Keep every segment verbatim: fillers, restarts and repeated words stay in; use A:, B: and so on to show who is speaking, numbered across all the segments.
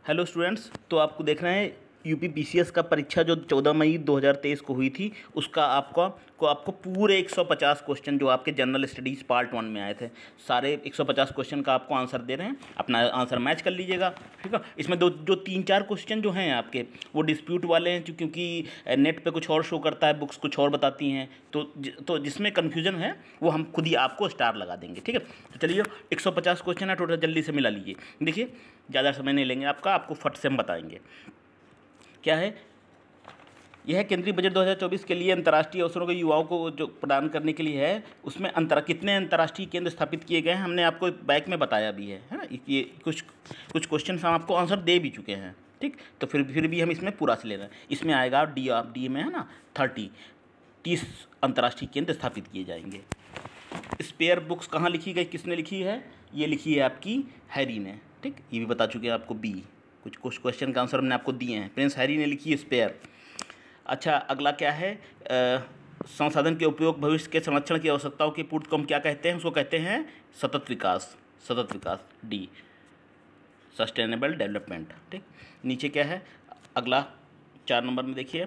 A: Hello students, तो आपको देख रहे हैं यूपी पीसीएस का परीक्षा जो चौदह मई दो हज़ार तेईस को हुई थी, उसका आपका को आपको पूरे एक सौ पचास क्वेश्चन जो आपके जनरल स्टडीज़ पार्ट वन में आए थे, सारे एक सौ पचास क्वेश्चन का आपको आंसर दे रहे हैं। अपना आंसर मैच कर लीजिएगा, ठीक है। इसमें दो जो तीन चार क्वेश्चन जो हैं आपके वो डिस्प्यूट वाले हैं, जो क्योंकि नेट पे कुछ और शो करता है, बुक्स कुछ और बताती हैं, तो ज, तो जिसमें कन्फ्यूजन है वो हम खुद ही आपको स्टार लगा देंगे, ठीक है। तो चलिए, एक सौ पचास क्वेश्चन है टोटल, जल्दी से मिला लीजिए। देखिए, ज़्यादा समय नहीं लेंगे आपका, आपको फट से हम बताएंगे क्या है। यह है केंद्रीय बजट दो हज़ार चौबीस के लिए अंतर्राष्ट्रीय अवसरों के युवाओं को जो प्रदान करने के लिए है। उसमें अंतर कितने अंतर्राष्ट्रीय केंद्र स्थापित किए गए हैं, हमने आपको बैक में बताया भी है है ना। ये कुछ कुछ क्वेश्चन हम आपको आंसर दे भी चुके हैं, ठीक। तो फिर फिर भी हम इसमें पूरा से ले रहे हैं। इसमें आएगा डी आप डी में है ना, थर्टी तीस अंतर्राष्ट्रीय केंद्र स्थापित किए जाएंगे। स्पेयर बुक्स कहाँ लिखी गई, किसने लिखी है? ये लिखी है आपकी हैरी ने, ठीक। ये भी बता चुके हैं आपको बी। कुछ कुछ क्वेश्चन का आंसर हमने आपको दिए हैं। प्रिंस हैरी ने लिखी है स्पेयर। अच्छा, अगला क्या है? आ, संसाधन के उपयोग भविष्य के संरक्षण की आवश्यकताओं की पूर्ति को हम क्या कहते हैं? उसको कहते हैं सतत विकास। सतत विकास, डी, सस्टेनेबल डेवलपमेंट, ठीक। नीचे क्या है? अगला चार नंबर में देखिए,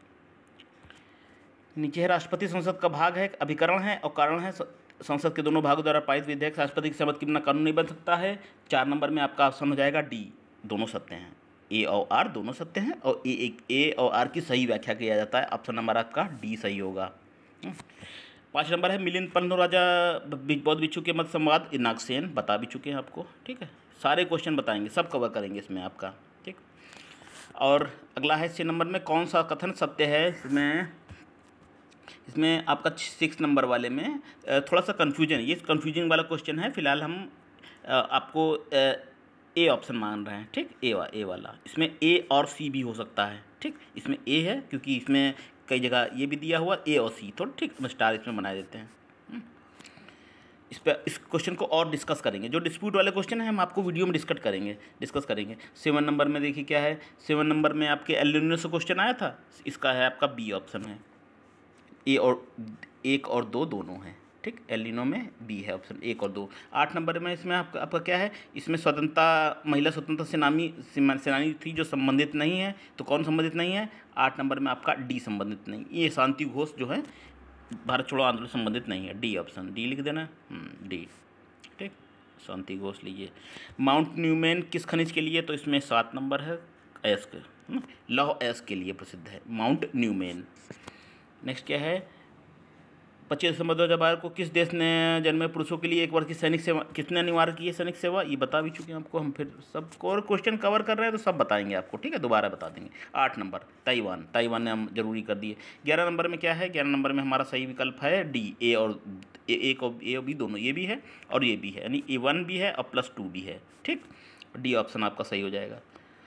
A: नीचे है राष्ट्रपति संसद का भाग है, अभिकरण है और कारण है। संसद के दोनों भागों द्वारा पारित विधेयक राष्ट्रपति की सहमति के बिना कानून नहीं बन सकता है। चार नंबर में आपका ऑप्शन हो जाएगा डी, दोनों सत्य हैं। ए और आर दोनों सत्य हैं और ए एक ए और आर की सही व्याख्या किया जाता है। ऑप्शन नंबर आपका डी सही होगा। पाँच नंबर है मिलिंद पन्नू राजा बौद्ध भिक्षु के मत संवाद, नागसेन, बता भी चुके हैं आपको, ठीक है। सारे क्वेश्चन बताएंगे, सब कवर करेंगे इसमें आपका, ठीक। और अगला है छः नंबर में, कौन सा कथन सत्य है? इसमें इसमें आपका सिक्स नंबर वाले में थोड़ा सा कन्फ्यूजन है। ये कन्फ्यूजन वाला क्वेश्चन है। फिलहाल हम आपको ए ऑप्शन मान रहे हैं, ठीक। ए वा ए वाला, इसमें ए और सी भी हो सकता है, ठीक। इसमें ए है क्योंकि इसमें कई जगह ये भी दिया हुआ ए और सी, तो ठीक, हम स्टार इसमें बना देते हैं। इस पर इस क्वेश्चन को और डिस्कस करेंगे। जो डिस्प्यूट वाले क्वेश्चन है हम आपको वीडियो में डिस्कस करेंगे डिस्कस करेंगे सेवन नंबर में देखिए क्या है। सेवन नंबर में आपके एल निनो से क्वेश्चन आया था, इसका है आपका बी ऑप्शन है। ए और एक और दो दोनों हैं, ठीक। एल निनो में बी है ऑप्शन, एक और दो। आठ नंबर में इसमें आपका आपका क्या है? इसमें स्वतंत्रता महिला स्वतंत्रता सेनानी सेनानी थी जो संबंधित नहीं है, तो कौन संबंधित नहीं है? आठ नंबर में आपका डी संबंधित नहीं। ये शांति घोष जो है भारत छोड़ो आंदोलन संबंधित नहीं है, डी ऑप्शन, डी लिख देना, डी, ठीक। शांति घोष लीजिए। माउंट न्यूमैन किस खनिज के लिए? तो इसमें सात नंबर है, एस के, लौह एस के लिए प्रसिद्ध है माउंट न्यूमैन। नेक्स्ट क्या है? पच्चीस दिसंबर दो हज़ार बारह को किस देश ने जन्मे पुरुषों के लिए एक वर्ष की सैनिक सेवा किसने अनिवार्य की है? सैनिक सेवा, ये बता भी चुके हैं आपको हम। फिर सब और क्वेश्चन कवर कर रहे हैं तो सब बताएंगे आपको, ठीक है, दोबारा बता देंगे। आठ नंबर ताइवान, ताइवान ने हम जरूरी कर दिए। ग्यारह नंबर में क्या है? ग्यारह नंबर में हमारा सही विकल्प है डी, ए और ए, एक और ए और बी दोनों, ये भी है और ये भी है, यानी ए वन भी है और प्लस टू भी है, ठीक। डी ऑप्शन आपका सही हो जाएगा।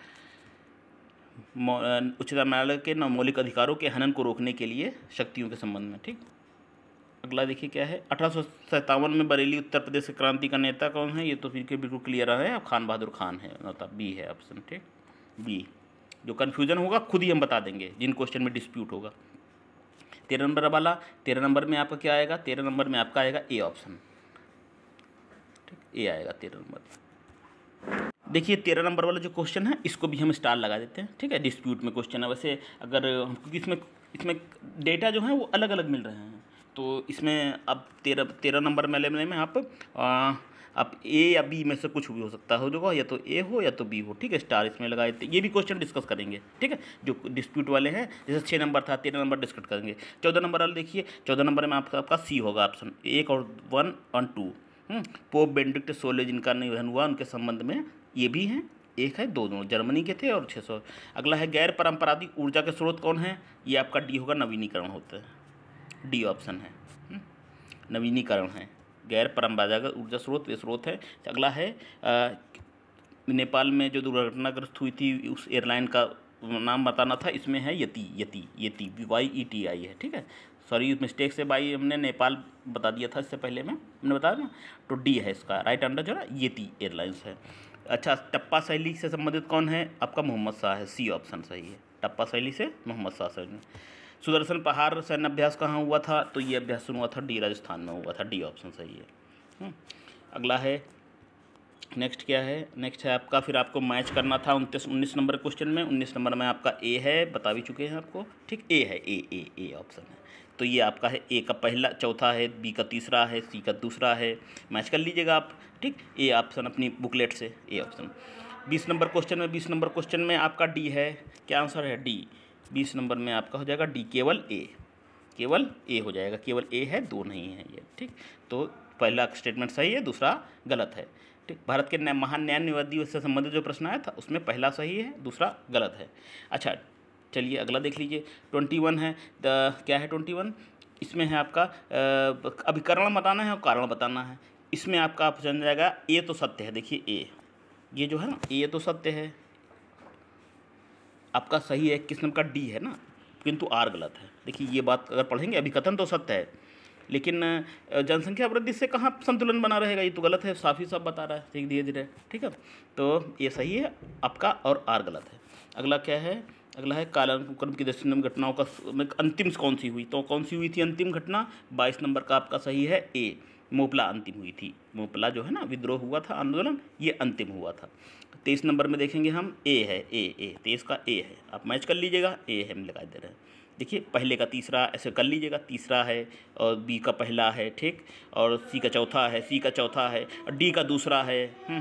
A: उच्चतम न्यायालय के मौलिक अधिकारों के हनन को रोकने के लिए शक्तियों के संबंध में, ठीक। अगला देखिए क्या है? अठारह सौ सत्तावन में बरेली उत्तर प्रदेश के क्रांति का नेता कौन है? ये तो फिर के बिल्कुल क्लियर है, अब खान बहादुर खान है, मतलब बी है ऑप्शन, ठीक, बी। जो कन्फ्यूजन होगा खुद ही हम बता देंगे जिन क्वेश्चन में डिस्प्यूट होगा। तेरह नंबर वाला, तेरह नंबर में आपका क्या आएगा? तेरह नंबर में आपका आएगा ए ऑप्शन, ठीक, ए आएगा तेरह नंबर। देखिए, तेरह नंबर वाला जो क्वेश्चन है इसको भी हम स्टार लगा देते हैं, ठीक है। डिस्प्यूट में क्वेश्चन है वैसे, अगर क्योंकि इसमें इसमें डेटा जो है वो अलग अलग मिल रहे हैं, तो इसमें अब तेरह तेरह नंबर में लेने में आप आ, आप ए या बी में से कुछ भी हो सकता हो, जो या तो ए हो या तो बी हो, ठीक है। स्टार इसमें लगाए थे। ये भी क्वेश्चन डिस्कस करेंगे, ठीक है, जो डिस्प्यूट वाले हैं। जैसे छः नंबर था, तेरह नंबर डिस्कस करेंगे। चौदह नंबर वाले देखिए, चौदह नंबर में आपका आपका सी होगा ऑप्शन, एक और वन और टू। पोप बेनेडिक्ट सोलह जिनका निधन हुआ, उनके संबंध में ये भी हैं, एक है, दो दोनों जर्मनी के थे और छः सौ। अगला है गैर परंपरागत ऊर्जा के स्रोत कौन है? ये आपका डी होगा, नवीनीकरण होता है, डी ऑप्शन है, नवीनीकरण है। गैर परंपरागत ऊर्जा स्रोत वे स्रोत है। अगला है आ, नेपाल में जो दुर्घटनाग्रस्त हुई थी उस एयरलाइन का नाम बताना था, इसमें है यति, यति यति वाई ई टी आई है, ठीक है। सॉरी, मिस्टेक से भाई हमने नेपाल बता दिया था इससे पहले में, हमने बताया ना, तो डी है इसका राइट आंसर, जो है यति एयरलाइंस है। अच्छा, टप्पा शैली से संबंधित कौन है? आपका मोहम्मद शाह है, सी ऑप्शन सही है। टप्पा शैली से मोहम्मद शाह सही। सुदर्शन पहाड़ सैन्य अभ्यास कहाँ हुआ था? तो ये अभ्यास शुरू हुआ था डी, राजस्थान में हुआ था, डी ऑप्शन सही है। अगला है नेक्स्ट क्या है, नेक्स्ट है आपका, फिर आपको मैच करना था उनतीस उन्नीस नंबर क्वेश्चन में। उन्नीस नंबर में आपका ए है, बता भी चुके हैं आपको, ठीक, ए है, ए ए ए ऑप्शन है। तो ये आपका है ए का पहला, चौथा है, बी का तीसरा है, सी का दूसरा है, मैच कर लीजिएगा आप, ठीक। ए ऑप्शन अपनी बुकलेट से, ए ऑप्शन। बीस नंबर क्वेश्चन में, बीस नंबर क्वेश्चन में आपका डी है, क्या आंसर है, डी। बीस नंबर में आपका हो जाएगा डी, केवल ए, केवल ए हो जाएगा, केवल ए है, दो नहीं है ये, ठीक। तो पहला स्टेटमेंट सही है, दूसरा गलत है, ठीक। भारत के महान न्याय निवादी से संबंधित जो प्रश्न आया था उसमें पहला सही है, दूसरा गलत है। अच्छा चलिए अगला देख लीजिए, ट्वेंटी वन है, द क्या है ट्वेंटी वन, इसमें है आपका अभिकरण बताना है और कारण बताना है। इसमें आपका ऑप्शन जाएगा ए तो सत्य है, देखिए ए, ये जो है ना ए तो सत्य है, आपका सही है, किस नंबर का डी है ना, किंतु आर गलत है। देखिए ये बात अगर पढ़ेंगे, अभिकथन तो सत्य है लेकिन जनसंख्या वृद्धि से कहाँ संतुलन बना रहेगा, ये तो गलत है, साफ ही साफ बता रहा है, ठीक, धीरे धीरे, ठीक है। तो ये सही है आपका और आर गलत है। अगला क्या है, अगला है कालानुक्रम की दृष्टि में घटनाओं का में अंतिम कौन सी हुई, तो कौन सी हुई थी अंतिम घटना, बाईस नंबर का आपका सही है ए, मोपला अंतिम हुई थी। मोपला जो है ना विद्रोह हुआ था, आंदोलन, ये अंतिम हुआ था। तेईस नंबर में देखेंगे हम, ए है, ए ए तेईस का ए है, आप मैच कर लीजिएगा, ए है हम लगा दे रहे हैं। देखिए पहले का तीसरा ऐसे कर लीजिएगा, तीसरा है और बी का पहला है, ठीक, और सी का चौथा है, सी का चौथा है और डी का दूसरा है।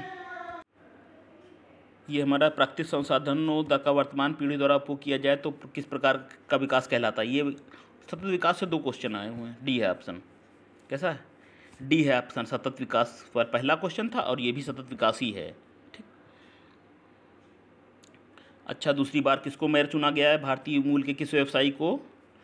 A: ये हमारा प्राकृतिक संसाधनों का वर्तमान पीढ़ी द्वारा उपयोग किया जाए तो किस प्रकार का विकास कहलाता है। ये सतत विकास से दो क्वेश्चन आए हुए हैं, डी है ऑप्शन, कैसा है, डी है ऑप्शन, सतत विकास पर पहला क्वेश्चन था और ये भी सतत विकास ही है, ठीक। अच्छा दूसरी बार किसको मेयर चुना गया है, भारतीय मूल के किस व्यवसायी को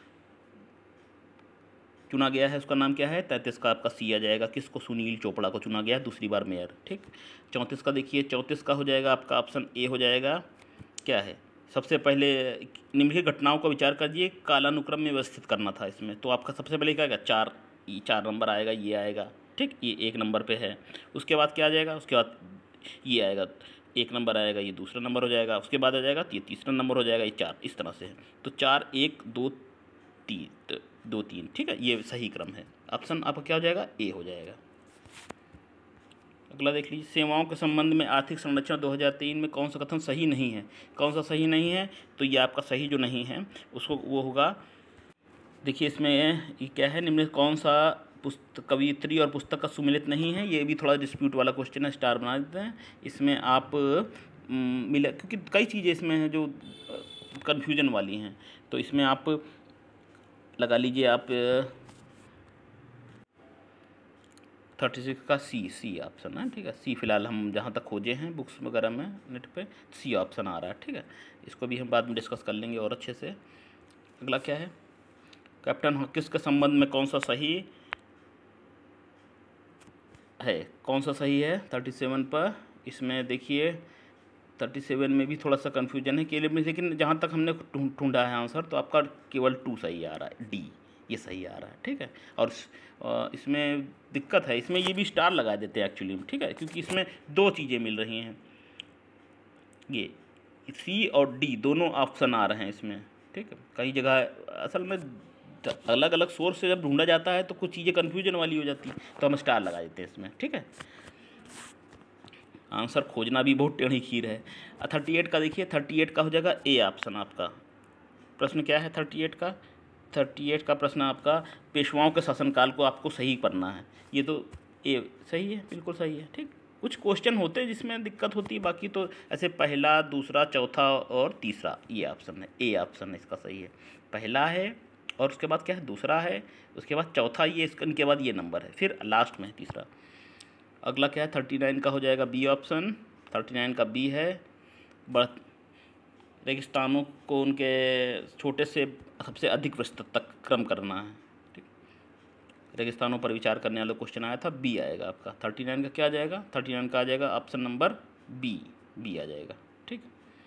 A: चुना गया है, उसका नाम क्या है, तैंतीस का आपका सी आ जाएगा, किसको, सुनील चोपड़ा को चुना गया है दूसरी बार मेयर, ठीक। चौंतीस का देखिए, चौंतीस का हो जाएगा आपका ऑप्शन ए हो जाएगा, क्या है, सबसे पहले निम्नलिखित घटनाओं का विचार करिए, कालानुक्रम में व्यवस्थित करना था इसमें, तो आपका सबसे पहले क्या आएगा, चार, ये चार नंबर आएगा, ये आएगा, ठीक, ये एक नंबर पे है। उसके बाद क्या आ जाएगा, उसके बाद ये आएगा, एक नंबर आएगा, ये दूसरा नंबर हो जाएगा, उसके बाद आ जाएगा ये तीसरा नंबर हो जाएगा, ये चार, इस तरह से है। तो चार, एक, दो, तीन, दो तीन, ठीक है, ये सही क्रम है, ऑप्शन आपका क्या हो जाएगा, ए हो जाएगा। अगला देख लीजिए, सेवाओं के संबंध में आर्थिक संरचना दो हज़ार तीन में कौन सा कथन सही नहीं है, कौन सा सही नहीं है, तो ये आपका सही जो नहीं है उसको वो होगा, देखिए इसमें ये क्या है, निम्न कौन सा पुस्तक कवियत्री और पुस्तक का सुमिलित नहीं है, ये भी थोड़ा डिस्प्यूट वाला क्वेश्चन है, स्टार बना देते हैं इसमें आप मिला, क्योंकि कई चीज़ें इसमें हैं जो कन्फ्यूजन वाली हैं, तो इसमें आप लगा लीजिए आप थर्टी सिक्स का सी, सी ऑप्शन है, ठीक है, सी फिलहाल हम जहाँ तक खोजे हैं बुक्स वगैरह में नेट पे सी ऑप्शन आ रहा है, ठीक है। इसको भी हम बाद में डिस्कस कर लेंगे और अच्छे से। अगला क्या है, कैप्टन हॉकिंस के संबंध में कौन सा सही है, कौन सा सही है थर्टी सेवन पर, इसमें देखिए थर्टी सेवन में भी थोड़ा सा कन्फ्यूजन है केवल में, लेकिन जहाँ तक हमने ढूंढा है आंसर तो आपका केवल टू सही आ रहा है, डी ये सही आ रहा है, ठीक है। और इसमें दिक्कत है, इसमें ये भी स्टार लगा देते हैं एक्चुअली, ठीक है, क्योंकि इसमें दो चीज़ें मिल रही हैं, ये सी और डी दोनों ऑप्शन आ रहे हैं इसमें, ठीक है। कई जगह असल में अलग अलग सोर्स से जब ढूंढा जाता है तो कुछ चीज़ें कन्फ्यूजन वाली हो जाती है, तो हम स्टार लगा देते हैं इसमें, ठीक है। आंसर खोजना भी बहुत टेढ़ी खीर है। थर्टी एट का देखिए, थर्टी एट का हो जाएगा ए ऑप्शन आपका। प्रश्न क्या है थर्टी एट का, थर्टी एट का प्रश्न आपका पेशवाओं के शासनकाल को आपको सही करना है, ये तो ए सही है, बिल्कुल सही है, ठीक। कुछ क्वेश्चन होते हैं जिसमें दिक्कत होती है, बाकी तो ऐसे पहला, दूसरा, चौथा और तीसरा ये ऑप्शन है, ए ऑप्शन है इसका सही है। पहला है और उसके बाद क्या है, दूसरा है, उसके बाद चौथा, ये इनके बाद ये नंबर है, फिर लास्ट में है तीसरा। अगला क्या है, थर्टी नाइन का हो जाएगा बी ऑप्शन, थर्टी नाइन का बी है, बढ़ रेगिस्तानों को उनके छोटे से सबसे अधिक विस्तृत तक क्रम करना है, ठीक। रेगिस्तानों पर विचार करने वाला क्वेश्चन आया था, बी आएगा आपका। थर्टी नाइन का क्या आ जाएगा, थर्टी नाइन का आ जाएगा ऑप्शन नंबर बी, बी आ जाएगा, ठीक।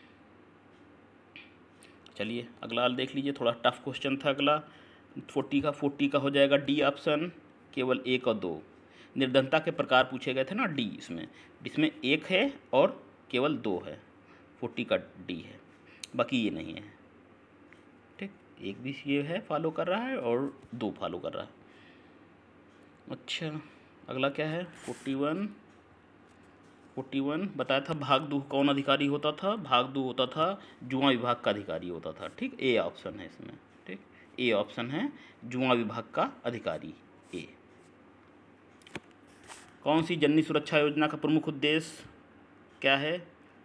A: चलिए अगला हाल देख लीजिए, थोड़ा टफ क्वेश्चन था अगला, फोर्टी का, फोर्टी का हो जाएगा डी ऑप्शन, केवल एक और दो। निर्धनता के प्रकार पूछे गए थे ना डी, इसमें इसमें एक है और केवल दो है, फोर्टी का डी है, बाकी ये नहीं है, ठीक। एक भी ये है फॉलो कर रहा है और दो फॉलो कर रहा है। अच्छा अगला क्या है, फोर्टी वन, फोर्टी वन बताया था भाग दो कौन अधिकारी होता था, भाग दो होता था जुआ विभाग का अधिकारी होता था। ठीक, ए ऑप्शन है इसमें। ठीक, ए ऑप्शन है जुआ विभाग का अधिकारी ए। कौन सी जननी सुरक्षा योजना का प्रमुख उद्देश्य क्या है?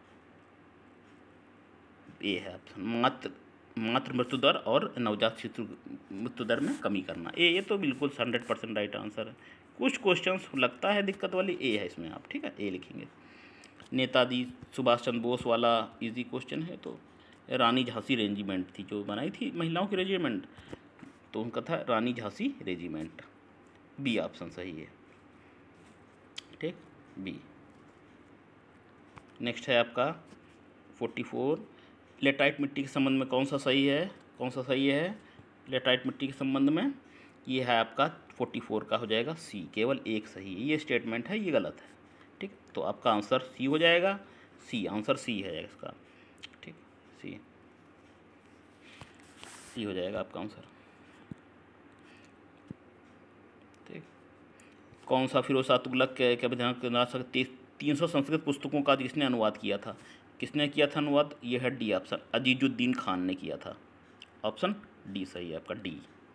A: ए है ऑप्शन मात्र मात्र मृत्यु दर और नवजात शिशु मृत्यु दर में कमी करना। ए ये तो बिल्कुल हंड्रेड परसेंट राइट आंसर है। कुछ क्वेश्चंस लगता है दिक्कत वाली, ए है इसमें आप। ठीक है, ए लिखेंगे। नेताजी सुभाष चंद्र बोस वाला इजी क्वेश्चन है। तो रानी झांसी रेजिमेंट थी जो बनाई थी महिलाओं की रेजिमेंट, तो उनका था Rani Jhansi regiment. B option सही है। ठीक, बी। नेक्स्ट है आपका फोर्टी फोर लेटाइट मिट्टी के संबंध में कौन सा सही है? कौन सा सही है लेटाइट मिट्टी के संबंध में? ये है आपका फोर्टी फोर का हो जाएगा सी, केवल एक सही है। ये स्टेटमेंट है, ये गलत है। ठीक, तो आपका आंसर सी हो जाएगा। सी आंसर सी है इसका। ठीक, सी सी हो जाएगा आपका आंसर। ठीक, कौन सा फिरोज तुगलक के के विधान तीन सौ संस्कृत पुस्तकों का जिसने अनुवाद किया था? किसने किया था अनुवाद? ये है डी ऑप्शन, अजीजुद्दीन खान ने किया था। ऑप्शन डी सही है आपका, डी।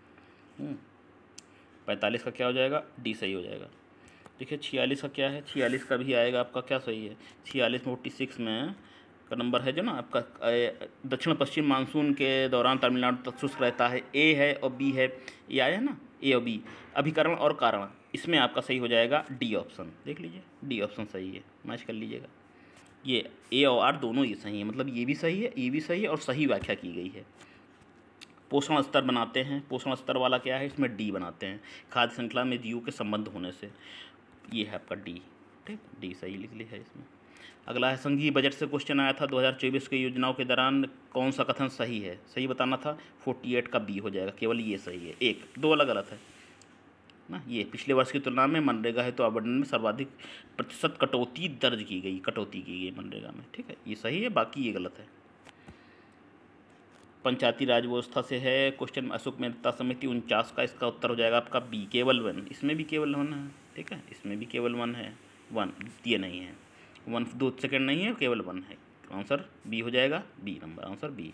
A: पैंतालीस का क्या हो जाएगा? डी सही हो जाएगा। देखिए छियालीस का क्या है? छियालीस का भी आएगा आपका, क्या सही है? छियालीस में फोर्टी सिक्स में का नंबर है जो ना आपका दक्षिण पश्चिम मानसून के दौरान तमिलनाडु तक शुष्क रहता है। ए है और बी है, ये आया है ना, ए और बी। अभिकरण और कारण, इसमें आपका सही हो जाएगा डी ऑप्शन। देख लीजिए, डी ऑप्शन सही है, मैच कर लीजिएगा। ये ए और आर दोनों ये सही है, मतलब ये भी सही है, ये भी सही है और सही व्याख्या की गई है। पोषण स्तर बनाते हैं, पोषण स्तर वाला क्या है? इसमें डी बनाते हैं, खाद्य श्रृंखला में जीवों के संबंध होने से। ये है आपका डी। ठीक, डी सही लिख लिया है इसमें। अगला है संघीय बजट से क्वेश्चन आया था दो हज़ार चौबीस की योजनाओं के दौरान कौन सा कथन सही है? सही बताना था। अड़तालीस का बी हो जाएगा, केवल ये सही है। एक दो अलग गलत है ना। ये पिछले वर्ष की तुलना में मनरेगा हेतु तो आवंटन में सर्वाधिक प्रतिशत कटौती दर्ज की गई, कटौती की गई मनरेगा में। ठीक है, ये सही है, बाकी ये गलत है। पंचायती राज व्यवस्था से है क्वेश्चन, अशोक मेहता समिति उनचास का, इसका उत्तर हो जाएगा आपका बी, केवल वन। इसमें भी केवल वन है। ठीक है, इसमें भी केवल वन है, वन द्वितीय नहीं है, वन दो सेकेंड नहीं है, केवल वन है। आंसर बी हो जाएगा, बी नंबर आंसर बी,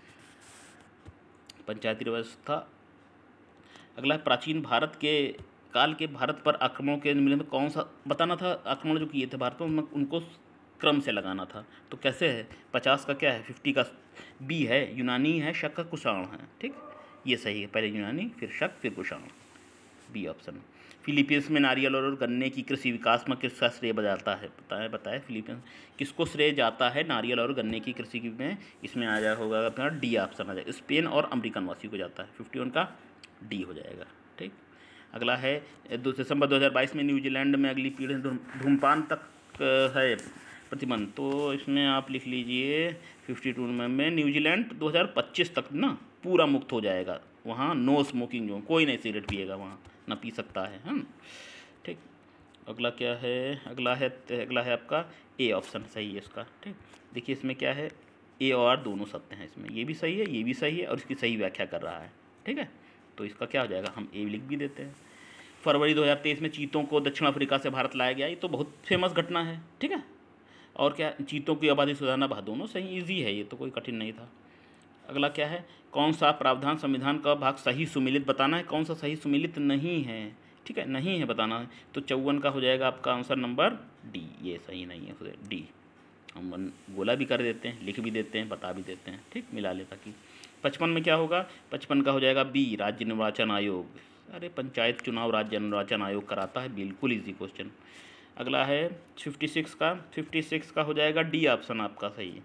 A: पंचायती व्यवस्था। अगला है प्राचीन भारत के काल के भारत पर आक्रमणों के निम्न में कौन सा बताना था? आक्रमण जो किए थे भारत में उनको क्रम से लगाना था। तो कैसे है? पचास का क्या है? फिफ्टी का बी है, यूनानी है, शक का कुषाण है। ठीक, ये सही है, पहले यूनानी फिर शक फिर कुषाण, बी ऑप्शन। फिलीपींस में नारियल और गन्ने की कृषि विकास में किसका श्रेय जाता है? बताए बताए फिलीपींस किसको श्रेय जाता है नारियल और गन्ने की कृषि में? इसमें आ जाए होगा अपना डी ऑप्शन आ जाएगा, स्पेन और अमेरिकन वासी को जाता है। फिफ्टी वन का डी हो जाएगा। ठीक, अगला है दो दिसंबर दो हज़ार बाईस में न्यूजीलैंड में अगली पीढ़ी धूम्रपान तक है प्रतिबंध। तो इसमें आप लिख लीजिए फिफ्टी टू में न्यूजीलैंड दो हज़ार पच्चीस तक ना पूरा मुक्त हो जाएगा। वहाँ नो स्मोकिंग जोन, कोई नहीं सिगरेट पिएगा वहाँ, ना पी सकता है हम। ठीक, अगला क्या है? अगला है अगला है आपका ए ऑप्शन सही है इसका। ठीक, देखिए इसमें क्या है, ए और आर दोनों सत्य हैं इसमें, ये भी सही है, ये भी सही है और इसकी सही व्याख्या कर रहा है। ठीक है, तो इसका क्या हो जाएगा? हम ए लिख भी देते हैं। फरवरी दो हज़ार तेईस में चीतों को दक्षिण अफ्रीका से भारत लाया गया, ये तो बहुत फेमस घटना है। ठीक है, और क्या, चीतों की आबादी सुधारना, भा दोनों सही, इजी है, ये तो कोई कठिन नहीं था। अगला क्या है? कौन सा प्रावधान संविधान का भाग सही सुमिलित बताना है, कौन सा सही सुमिलित नहीं है? ठीक है, नहीं है बताना है। तो चौवन का हो जाएगा आपका आंसर नंबर डी, ये सही नहीं है, डी। हम गोला भी कर देते हैं, लिख भी देते हैं, बता भी देते हैं। ठीक, मिला ले ताकि। पचपन में क्या होगा? पचपन का हो जाएगा बी, राज्य निर्वाचन आयोग। अरे पंचायत चुनाव राज्य निर्वाचन आयोग कराता है, बिल्कुल इजी क्वेश्चन। अगला है फिफ्टी सिक्स का, फिफ्टी सिक्स का हो जाएगा डी ऑप्शन आपका सही है,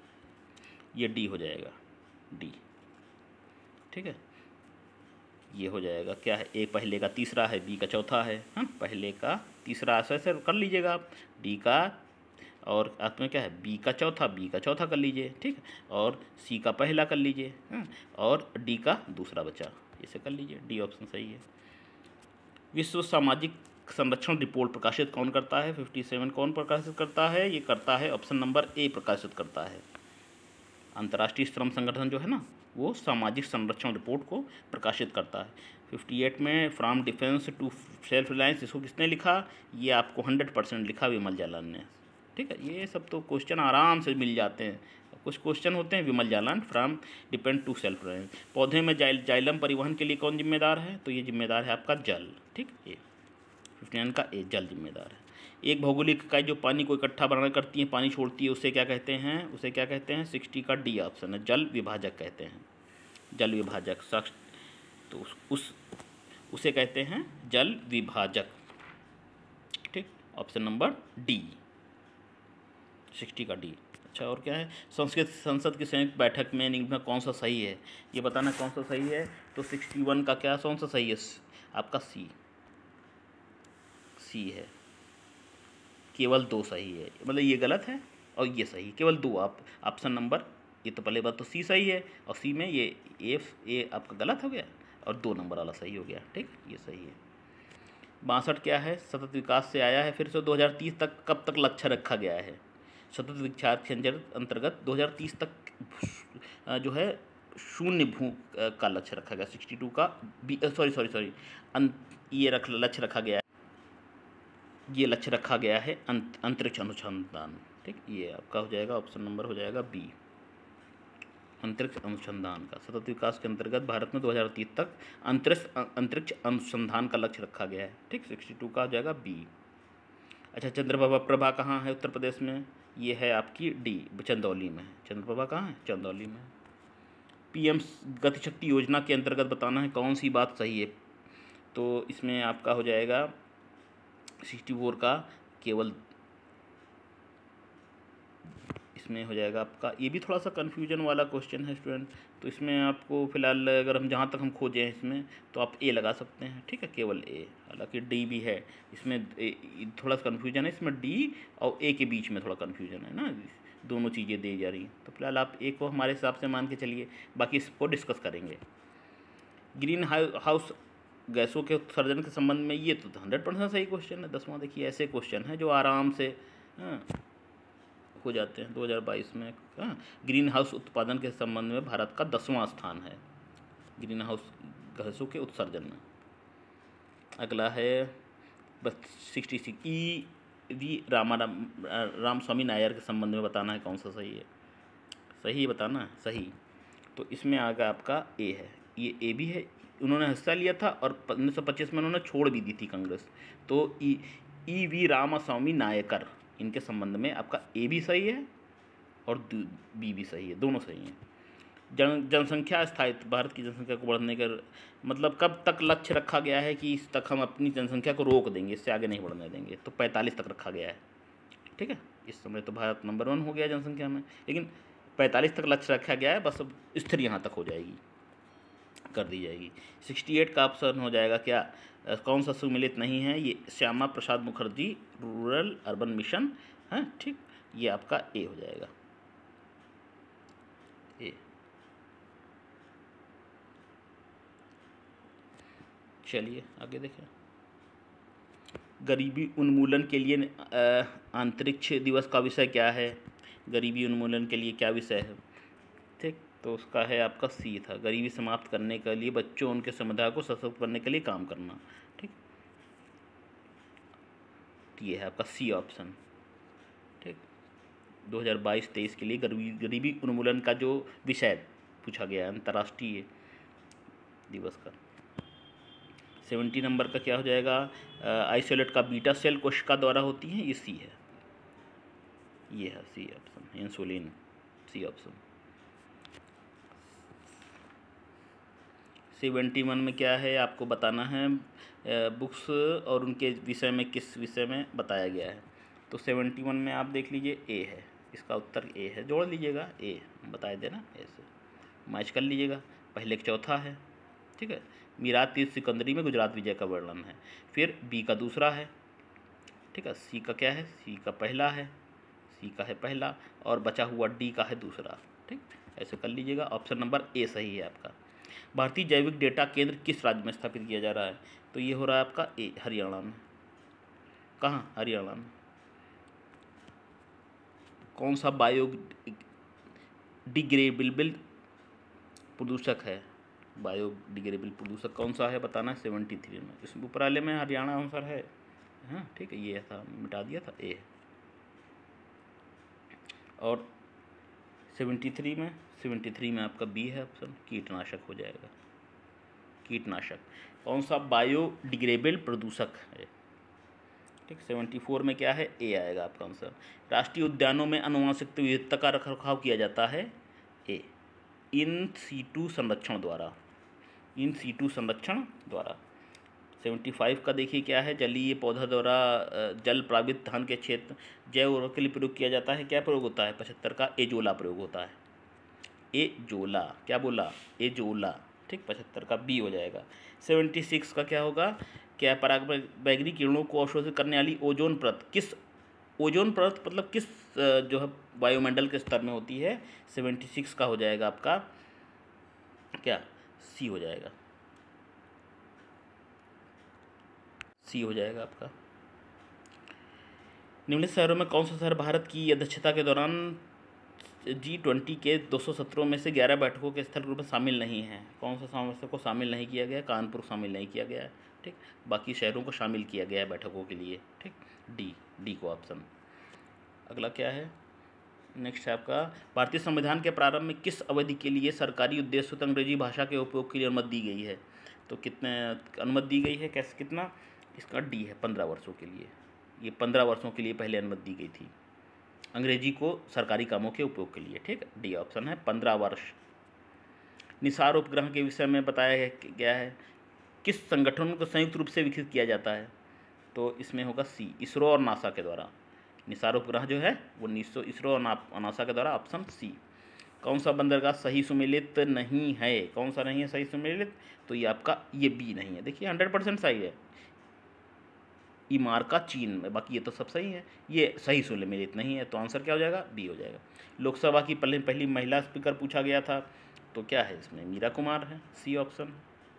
A: ये डी हो जाएगा, डी। ठीक है, ये हो जाएगा क्या है? ए पहले का तीसरा है, बी का चौथा है। हाँ, पहले का तीसरा ऐसे ऐसे कर लीजिएगा आप, डी का और आप में क्या है, बी का चौथा, बी का चौथा कर लीजिए। ठीक है, और सी का पहला कर लीजिए। हाँ, और डी का दूसरा बचा, इसे कर लीजिए, डी ऑप्शन सही है। विश्व सामाजिक संरक्षण रिपोर्ट प्रकाशित कौन करता है? फिफ्टी सेवन कौन प्रकाशित करता है? ये करता है ऑप्शन नंबर ए प्रकाशित करता है, अंतर्राष्ट्रीय श्रम संगठन जो है ना, वो सामाजिक संरक्षण रिपोर्ट को प्रकाशित करता है। फिफ्टी एट में from defence to self reliance, इसको किसने लिखा? ये आपको हंड्रेड परसेंट लिखा विमल जालान ने। ठीक है, ये सब तो क्वेश्चन आराम से मिल जाते हैं। कुछ क्वेश्चन होते हैं Vimal Jalan from depend to self range. पौधे में जाइल जाइलम परिवहन के लिए कौन जिम्मेदार है? तो ये जिम्मेदार है आपका जल। ठीक, ये फिफ्टी नाइन का ए जल जिम्मेदार है। एक भौगोलिक इकाई जो पानी को इकट्ठा बनाना करती है, पानी छोड़ती है, उसे क्या कहते हैं? उसे क्या कहते हैं? सिक्सटी का डी ऑप्शन है, जल विभाजक कहते हैं। जल विभाजक शख्स तो उस, उस उसे कहते हैं जल विभाजक। ठीक, ऑप्शन नंबर डी, सिक्सटी का डी। अच्छा, और क्या है? संस्कृत संसद की संयुक्त बैठक में निम्न में कौन सा सही है? ये बताना कौन सा सही है। तो सिक्सटी वन का क्या कौन सा सही है? आपका सी, सी है। केवल दो सही है, मतलब ये गलत है और ये सही, केवल दो। आप ऑप्शन नंबर, ये तो पहले बात तो सी सही है और सी में ये एफ ए आपका गलत हो गया और दो नंबर वाला सही हो गया। ठीक, ये सही है। बासठ क्या है? सतत विकास से आया है फिर से। दो हज़ार तीस तक कब तक लक्ष्य रखा गया है? सतत विकास के अंतर्गत दो हज़ार तीस तक जो है शून्य भू का लक्ष्य रखा गया। सिक्सटी टू का बी सॉरी सॉरी सॉरी ये रख लक्ष्य रखा गया है, ये लक्ष्य रखा गया है अंत अंतरिक्ष अनुसंधान। ठीक, ये आपका हो जाएगा ऑप्शन नंबर हो जाएगा बी, अंतरिक्ष अनुसंधान का। सतत विकास के अंतर्गत भारत में दो हज़ार तीस तक अंतरिक्ष अंतरिक्ष अनुसंधान का लक्ष्य रखा गया है। ठीक, सिक्सटी टू का हो जाएगा बी। अच्छा, चंद्रप्रभा प्रभा कहाँ है उत्तर प्रदेश में? ये है आपकी डी, चंदौली में। चंद्रप्रभा कहाँ है? चंदौली में। पीएम गति शक्ति योजना के अंतर्गत बताना है कौन सी बात सही है। तो इसमें आपका हो जाएगा सिक्सटी फोर का केवल, इसमें हो जाएगा आपका, ये भी थोड़ा सा कन्फ्यूजन वाला क्वेश्चन है स्टूडेंट। तो इसमें आपको फिलहाल अगर हम जहाँ तक हम खोजें इसमें तो आप ए लगा सकते हैं। ठीक है, केवल ए, हालांकि डी भी है इसमें, थोड़ा सा कन्फ्यूजन है इसमें, डी और ए के बीच में थोड़ा कन्फ्यूजन है ना, दोनों चीज़ें दी जा रही हैं। तो फिलहाल आप ए को हमारे हिसाब से मान के चलिए, बाकी इसको डिस्कस करेंगे। ग्रीन हाउस गैसों के उत्सर्जन के संबंध में ये तो हंड्रेड परसेंट सही क्वेश्चन है। दसवां देखिए, ऐसे क्वेश्चन है जो आराम से हाँ हो जाते हैं। दो हज़ार बाईस में हाँ ग्रीन हाउस उत्पादन के संबंध में भारत का दसवां स्थान है ग्रीन हाउस गैसों के उत्सर्जन में। अगला है बस sixty six E V Ramaram Ram Swami Nair के संबंध में बताना है कौन सा सही है। सही बताना है, सही। तो इसमें आगे आपका ए है, ये ए भी है। उन्होंने हिस्सा लिया था और उन्नीस सौ पच्चीस में उन्होंने छोड़ भी दी थी कांग्रेस। तो E E V Ramaswamy Naicker, इनके संबंध में आपका ए भी सही है और बी भी सही है, दोनों सही हैं। जन जनसंख्या स्थायित्व, भारत की जनसंख्या को बढ़ने का मतलब कब तक लक्ष्य रखा गया है कि इस तक हम अपनी जनसंख्या को रोक देंगे, इससे आगे नहीं बढ़ने देंगे। तो पैंतालीस तक रखा गया है। ठीक है, इस समय तो भारत नंबर वन हो गया जनसंख्या में, लेकिन पैंतालीस तक लक्ष्य रखा गया है। बस अब स्थिर यहाँ तक हो जाएगी, कर दी जाएगी। अड़सठ का ऑप्शन हो जाएगा क्या, कौन सा सुमिलित नहीं है? ये Shyama Prasad Mukherjee rural urban mission है। ठीक, ये आपका ए हो जाएगा, ए। चलिए आगे देखें। गरीबी उन्मूलन के लिए अंतरिक्ष दिवस का विषय क्या है? गरीबी उन्मूलन के लिए क्या विषय है? ठीक, तो उसका है आपका सी था, गरीबी समाप्त करने के लिए बच्चों उनके समुदाय को सशक्त करने के लिए काम करना। ठीक, तो ये है आपका सी ऑप्शन। ठीक, दो हज़ार बाईस तेईस के लिए गरीबी गरीबी उन्मूलन का जो विषय पूछा गया है अंतर्राष्ट्रीय दिवस का। सेवेंटी नंबर का क्या हो जाएगा? आइसोलेट का बीटा सेल कोशिका द्वारा होती है, ये सी है, ये है C option, insulin, C option. Seventy one में क्या है आपको बताना है, बुक्स और उनके विषय में किस विषय में बताया गया है। तो सेवेंटी वन में आप देख लीजिए ए है, इसका उत्तर ए है, जोड़ लीजिएगा, ए बताए देना, ऐसे मैच कर लीजिएगा। पहले एक चौथा है, ठीक है। मीरात तीर सिकंदरी में गुजरात विजय का वर्णन है। फिर बी का दूसरा है, ठीक है। सी का क्या है? सी का पहला है, सी का है पहला, और बचा हुआ डी का है दूसरा। ठीक, ऐसे कर लीजिएगा। ऑप्शन नंबर ए सही है आपका। भारतीय जैविक डेटा केंद्र किस राज्य में स्थापित किया जा रहा है? तो ये हो रहा है आपका ए, हरियाणा में। कहाँ? हरियाणा में। कौन सा बायोडिग्रेडेबल प्रदूषक है? बायोडिग्रेडेबल प्रदूषक कौन सा है बताना है। सेवेंटी थ्री में, इसमें ऊपर में हरियाणा आंसर है। हाँ ठीक है, ये था, मिटा दिया था ए। और सेवेंटी थ्री में सेवेंटी थ्री में आपका बी है ऑप्शन, कीटनाशक हो जाएगा। कीटनाशक कौन सा बायोडिग्रेडेबल प्रदूषक है? ठीक, सेवेंटी फोर में क्या है? ए आएगा आपका आंसर। राष्ट्रीय उद्यानों में आनुवंशिक विविधता का रखरखाव किया जाता है? ए, इन सीटू संरक्षण द्वारा। इन सीटू संरक्षण द्वारा। सेवेंटी फाइव का देखिए क्या है? जलीय पौधा द्वारा जल प्लावित धान के क्षेत्र जैव उर्वरक के लिए प्रयोग किया जाता है। क्या प्रयोग होता है? पचहत्तर का एजोला प्रयोग होता है। एजोला, क्या बोला? एजोला। ठीक, पचहत्तर का बी हो जाएगा। सेवेंटी सिक्स का क्या होगा? क्या पराबैंगनी किरणों को अवशोषित करने वाली ओजोन परत किस ओजोन परत मतलब किस जो है वायुमंडल के स्तर में होती है? सेवेंटी सिक्स का हो जाएगा आपका क्या? सी हो जाएगा। सी हो जाएगा आपका। निम्नलिखित शहरों में कौन सा शहर भारत की अध्यक्षता के दौरान जी ट्वेंटी के दो सौ सत्रह में से ग्यारह बैठकों के स्थल रूप में शामिल नहीं है? कौन सा समस्या को शामिल नहीं किया गया? कानपुर शामिल नहीं किया गया है। ठीक, बाकी शहरों को शामिल किया गया है बैठकों के लिए। ठीक, डी डी को ऑप्शन। अगला क्या है? नेक्स्ट है आपका, भारतीय संविधान के प्रारंभ में किस अवधि के लिए सरकारी उद्देश्य से अंग्रेजी भाषा के उपयोग के लिए अनुमति दी गई है? तो कितने अनुमति दी गई है? कैसे, कितना? इसका डी है, पंद्रह वर्षों के लिए। ये पंद्रह वर्षों के लिए पहले अनुमति दी गई थी अंग्रेजी को सरकारी कामों के उपयोग के लिए। ठीक, डी ऑप्शन है, पंद्रह वर्ष। निसार उपग्रह के विषय में बताया गया है किस संगठन को संयुक्त रूप से विकसित किया जाता है? तो इसमें होगा सी, इसरो और नासा के द्वारा। निसार उपग्रह जो है वो निसो इसरो और नासा के द्वारा, ऑप्शन सी। कौन सा बंदरगाह सही सुमेलित नहीं है? कौन सा नहीं है सही सुमेलित? तो ये आपका ये बी नहीं है। देखिए हंड्रेड परसेंट सही है, इमारका चीन में, बाकी ये तो सब सही है, ये सही सुमेलित नहीं है। तो आंसर क्या हो जाएगा? बी हो जाएगा। लोकसभा की पहले पहली महिला स्पीकर पूछा गया था, तो क्या है इसमें? मीरा कुमार है, सी ऑप्शन।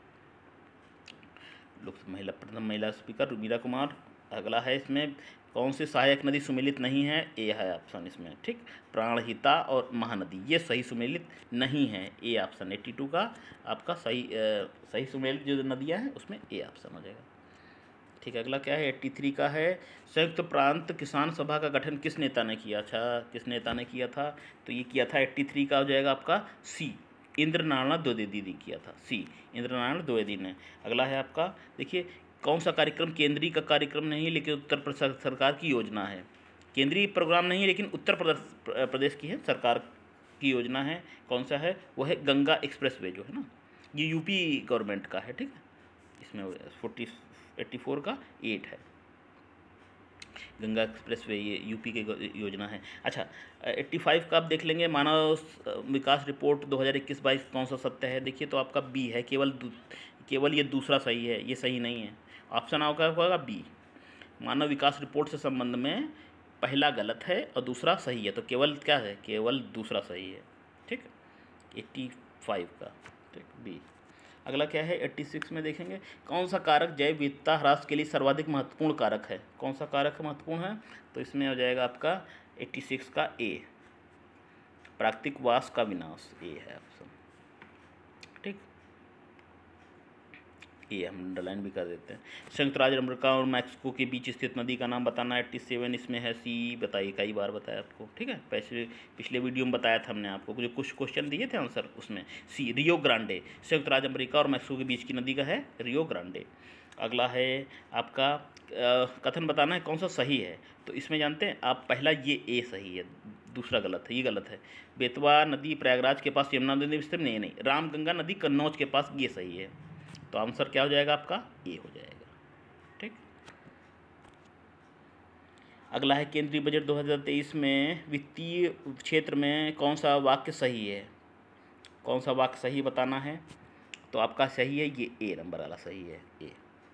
A: लोकसभा महिला प्रथम महिला स्पीकर मीरा कुमार। अगला है इसमें कौन सी सहायक नदी सुमेलित नहीं है? ए है ऑप्शन इसमें। ठीक, प्राणहिता और महानदी ये सही सुमेलित नहीं है, ए ऑप्शन। एट्टी टू का आपका सही आ, सही सुमेलित जो नदियाँ हैं उसमें ए ऑप्शन हो जाएगा। ठीक है, अगला क्या है? एट्टी थ्री का है, संयुक्त प्रांत किसान सभा का गठन किस नेता ने किया? अच्छा, किस नेता ने किया था? तो ये किया था एट्टी थ्री का हो जाएगा आपका सी, इंद्र नारायण द्विवेदी ने किया था। सी, इंद्र नारायण द्विवेदी ने। अगला है आपका, देखिए कौन सा कार्यक्रम केंद्रीय का कार्यक्रम नहीं लेकिन उत्तर प्रदेश सरकार की योजना है? केंद्रीय प्रोग्राम नहीं लेकिन उत्तर प्रदेश प्रदेश की है सरकार की योजना है। कौन सा है? वो है गंगा एक्सप्रेस वे जो है ना, ये यूपी गवर्नमेंट का है। ठीक है, इसमें फोर्टी एट्टी फोर का एट है, गंगा एक्सप्रेस वे ये यूपी की योजना है। अच्छा, एट्टी फाइव का आप देख लेंगे, मानव विकास रिपोर्ट दो हज़ार इक्कीस बाईस कौन सा सत्य है? देखिए तो आपका बी है, केवल केवल ये दूसरा सही है, ये सही नहीं है। ऑप्शन आपका होगा बी, मानव विकास रिपोर्ट से संबंध में पहला गलत है और दूसरा सही है, तो केवल क्या है? केवल दूसरा सही है। ठीक, एट्टी फाइव का। ठीक, बी। अगला क्या है? एट्टी सिक्स में देखेंगे कौन सा कारक जैव विविधता ह्रास के लिए सर्वाधिक महत्वपूर्ण कारक है? कौन सा कारक महत्वपूर्ण है? तो इसमें हो जाएगा आपका एट्टी सिक्स का ए, प्राकृतिक वास का विनाश, ए है ऑप्शन। ठीक, ये हम अंडरलाइन भी कर देते हैं। संयुक्त राज्य अमेरिका और मैक्सिको के बीच स्थित नदी का नाम बताना, एट्टी सेवन इसमें है, सी बताइए, कई बार बताया आपको। ठीक है, पिछले पिछले वीडियो में बताया था हमने आपको, जो कुछ क्वेश्चन दिए थे आंसर उसमें, सी, रियो ग्रांडे। संयुक्त राज्य अमेरिका और मैक्सिको के बीच की नदी का है रियो ग्रांडे। अगला है आपका कथन बताना है कौन सा सही है? तो इसमें जानते हैं आप, पहला ये ए सही है, दूसरा गलत है, ये गलत है। बेतवा नदी प्रयागराज के पास यमुना नदी स्थित नहीं नहीं, रामगंगा नदी कन्नौज के पास, ये सही है। तो आंसर क्या हो जाएगा आपका? ए हो जाएगा। ठीक, अगला है केंद्रीय बजट दो हज़ार तेईस में वित्तीय क्षेत्र में कौन सा वाक्य सही है? कौन सा वाक्य सही बताना है? तो आपका सही है ये ए नंबर वाला सही है, ए।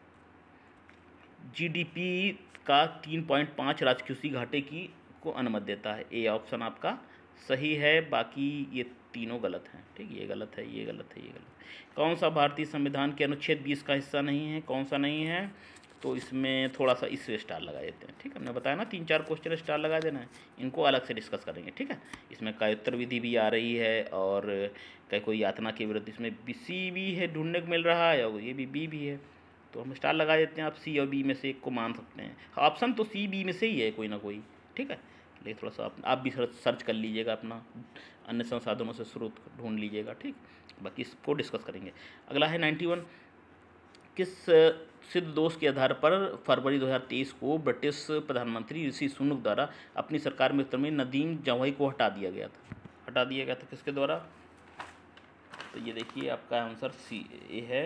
A: जीडीपी का तीन पॉइंट पाँच राजकोषीय घाटे की को अनुमति देता है, ए ऑप्शन आपका सही है, बाकी ये तीनों गलत हैं। ठीक, ये गलत है, ये गलत है, ये गलत है। कौन सा भारतीय संविधान के अनुच्छेद बीस का हिस्सा नहीं है? कौन सा नहीं है? तो इसमें थोड़ा सा इस स्टार लगा देते हैं। ठीक, हमने बताया ना तीन चार क्वेश्चन स्टार लगा देना है, इनको अलग से डिस्कस करेंगे। ठीक है, इसमें कायोत्तर विधि भी आ रही है और कई कोई यातना के विरुद्ध, इसमें बी सी भी है ढूंढने को मिल रहा है और ये भी बी भी है, तो हम स्टार लगा देते हैं। आप सी और बी में से एक को मान सकते हैं, ऑप्शन तो सी बी में से ही है कोई ना कोई। ठीक है, लेकिन थोड़ा सा आप, आप भी सर्च सर्च कर लीजिएगा, अपना अन्य संसाधनों से स्रोत ढूंढ लीजिएगा, ठीक। बाकी इसको डिस्कस करेंगे। अगला है नाइन्टी वन, किस सिद्ध दोष के आधार पर फरवरी दो हज़ार तेईस को ब्रिटिश प्रधानमंत्री ऋषि सुनक द्वारा अपनी सरकार में में नदीम जावेई को हटा दिया गया था? हटा दिया गया था किसके द्वारा? तो ये देखिए आपका आंसर सी ए है,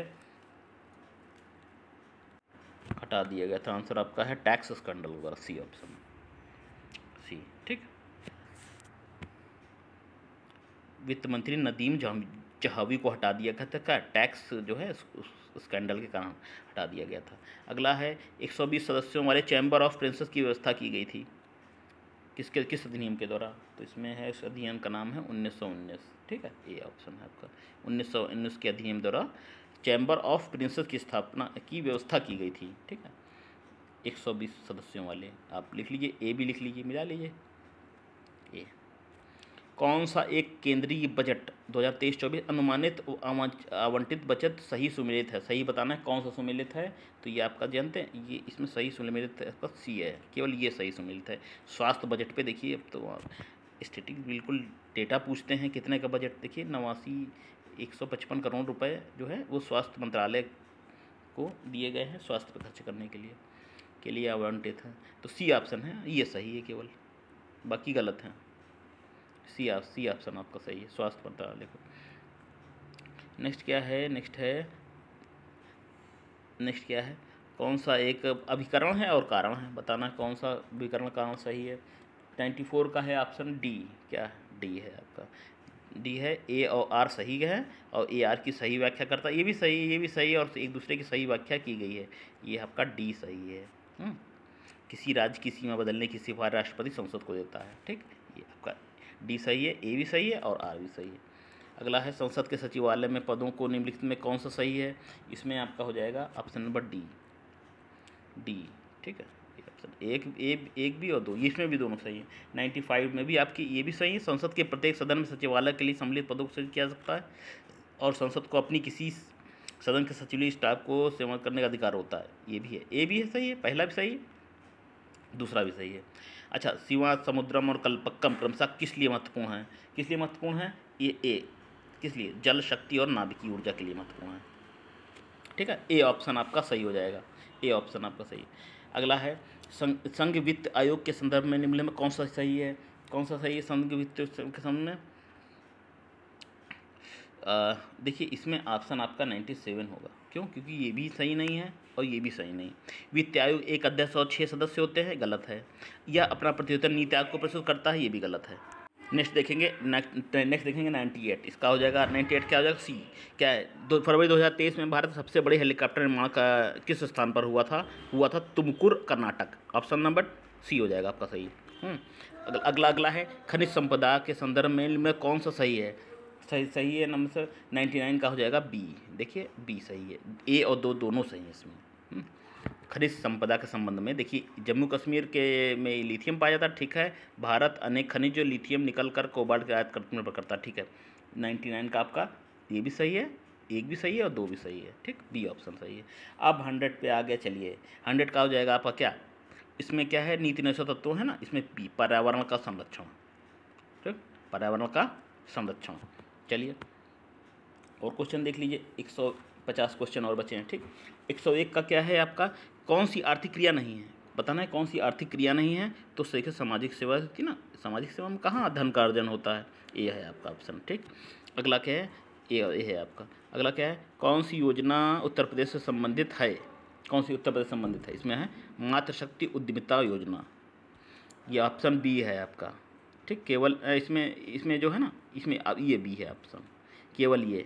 A: हटा दिया गया था। आंसर आपका है टैक्स स्कैंडल द्वारा, सी ऑप्शन, सी, ठीक। वित्त मंत्री नदीम जावेई को हटा दिया गया था, क्या टैक्स जो है स्कैंडल के कारण हटा दिया गया था। अगला है एक सौ बीस सदस्यों वाले चैम्बर ऑफ प्रिंसेस की व्यवस्था की गई थी किसके किस अधिनियम के द्वारा? तो इसमें है, इस अधिनियम का नाम है उन्नीस सौ उन्नीस, ठीक है, ये ऑप्शन है आपका। उन्नीस सौ उन्नीस के अधिनियम द्वारा चैम्बर ऑफ प्रिंसेस की स्थापना की व्यवस्था की गई थी, ठीक है। एक सौ बीस सदस्यों वाले, आप लिख लीजिए, ए भी लिख लीजिए, मिला लीजिए ए। कौन सा एक केंद्रीय बजट दो हज़ार तेईस चौबीस अनुमानित आवंटित बचत सही सुमेलित है? सही बताना है कौन सा सुमेलित है। तो ये आपका जानते हैं, ये इसमें सही सुमेलित है, सी है, केवल ये सही सुमेलित है। स्वास्थ्य बजट पे देखिए, अब तो स्टेटिक बिल्कुल डेटा पूछते हैं कितने का बजट, देखिए नवासी एक सौ पचपन करोड़ रुपए जो है वो स्वास्थ्य मंत्रालय को दिए गए हैं स्वास्थ्य पर खर्च करने के लिए के लिए आवंटित है। तो सी ऑप्शन है, ये सही है केवल, बाकी गलत हैं। सी आप सी ऑप्शन आपका सही है, स्वास्थ्य मंत्रालय को। नेक्स्ट क्या है? नेक्स्ट है नेक्स्ट क्या है कौन सा एक अभिकरण है और कारण है? बताना कौन सा अभिकरण कारण सही है। नाइन्टी फोर का है ऑप्शन डी, क्या है? डी है आपका, डी है। ए और आर सही है और ए आर की सही व्याख्या करता है, ये भी सही ये भी सही और एक दूसरे की सही व्याख्या की गई है, ये आपका डी सही है। हुँ? किसी राज्य की सीमा बदलने की सिफारिश राष्ट्रपति संसद को देता है, ठीक, ये आपका डी सही है, ए भी सही है और आर भी सही है। अगला है संसद के सचिवालय में पदों को निम्नलिखित में कौन सा सही है? इसमें आपका हो जाएगा ऑप्शन नंबर डी, डी, ठीक है। ऑप्शन एक एक एक भी और दो, इसमें भी दोनों सही है। नाइन्टी फाइव में भी आपकी ये भी सही है, संसद के प्रत्येक सदन में सचिवालय के लिए सम्मिलित पदों को सृजित किया जा सकता है और संसद को अपनी किसी सदन के सचिवालय स्टाफ को सेवा करने का अधिकार होता है, ये भी है। ए भी है सही है, पहला भी सही है, दूसरा भी सही है। अच्छा, सीमा समुद्रम और कल्पक्कम क्रमशः किस लिए महत्वपूर्ण है? किस लिए महत्वपूर्ण है? ये ए, किस लिए? जल शक्ति और नाभिकीय ऊर्जा के लिए महत्वपूर्ण है, ठीक है। ए ऑप्शन आपका सही हो जाएगा, ए ऑप्शन आपका सही है। अगला है संघ संघ वित्त आयोग के संदर्भ में निम्न में कौन सा सही है? कौन सा सही है संघ वित्त के संबंध में? देखिए इसमें ऑप्शन आपका नाइन्टी सेवन होगा, क्यों? क्योंकि ये भी सही नहीं है और ये भी सही नहीं। वित्त आयोग एक अध्यक्ष और छः सदस्य होते हैं, गलत है। यह अपना प्रतिवेदन नीति आयोग को प्रस्तुत करता है, ये भी गलत है। नेक्स्ट देखेंगे नेक्स्ट देखेंगे नाइन्टी एट, इसका हो जाएगा नाइन्टी एट क्या हो जाएगा? सी, क्या है? दो फरवरी दो हज़ार तेईस में भारत सबसे बड़े हेलीकॉप्टर निर्माण का किस स्थान पर हुआ था? हुआ था Tumkur, Karnataka. Option number C हो जाएगा आपका सही। अगला अगला है खनिज संपदा के संदर्भ में, में कौन सा सही है? सही सही है नंबर नाइन्टी नाइन का हो जाएगा बी, देखिए बी सही है, ए और दो दोनों सही है इसमें। खनिज संपदा के संबंध में देखिए जम्मू कश्मीर के में लिथियम पाया जाता है, ठीक है। भारत अनेक खनिज जो लिथियम निकल कर कोबाल्ट के आयात करने पर करता है, ठीक है। नाइन्टी नाइन का आपका ये भी सही है, एक भी सही है और दो भी सही है, ठीक, बी ऑप्शन सही है। अब हंड्रेड पे आ गया, चलिए हंड्रेड का हो जाएगा आपका क्या? इसमें क्या है? नीति निषेध तत्व है ना, इसमें पी पर्यावरण का संरक्षण, ठीक, पर्यावरण का संरक्षण। चलिए और क्वेश्चन देख लीजिए, एक सौ पचास क्वेश्चन और बचे हैं, ठीक। एक सौ एक का क्या है आपका? कौन सी आर्थिक क्रिया नहीं है? बताना है कौन सी आर्थिक क्रिया नहीं है। तो देखिए सामाजिक सेवा थी ना, सामाजिक सेवा में कहाँ धन का अर्जन होता है, ये है आपका ऑप्शन, ठीक। अगला क्या है? ये ये है आपका। अगला क्या है? कौन सी योजना उत्तर प्रदेश से संबंधित है? कौन सी उत्तर प्रदेश से संबंधित है? इसमें है मातृशक्ति उद्यमिता योजना, ये ऑप्शन बी है आपका, ठीक। केवल इसमें इसमें जो है ना, इसमें ये बी है ऑप्शन, केवल ये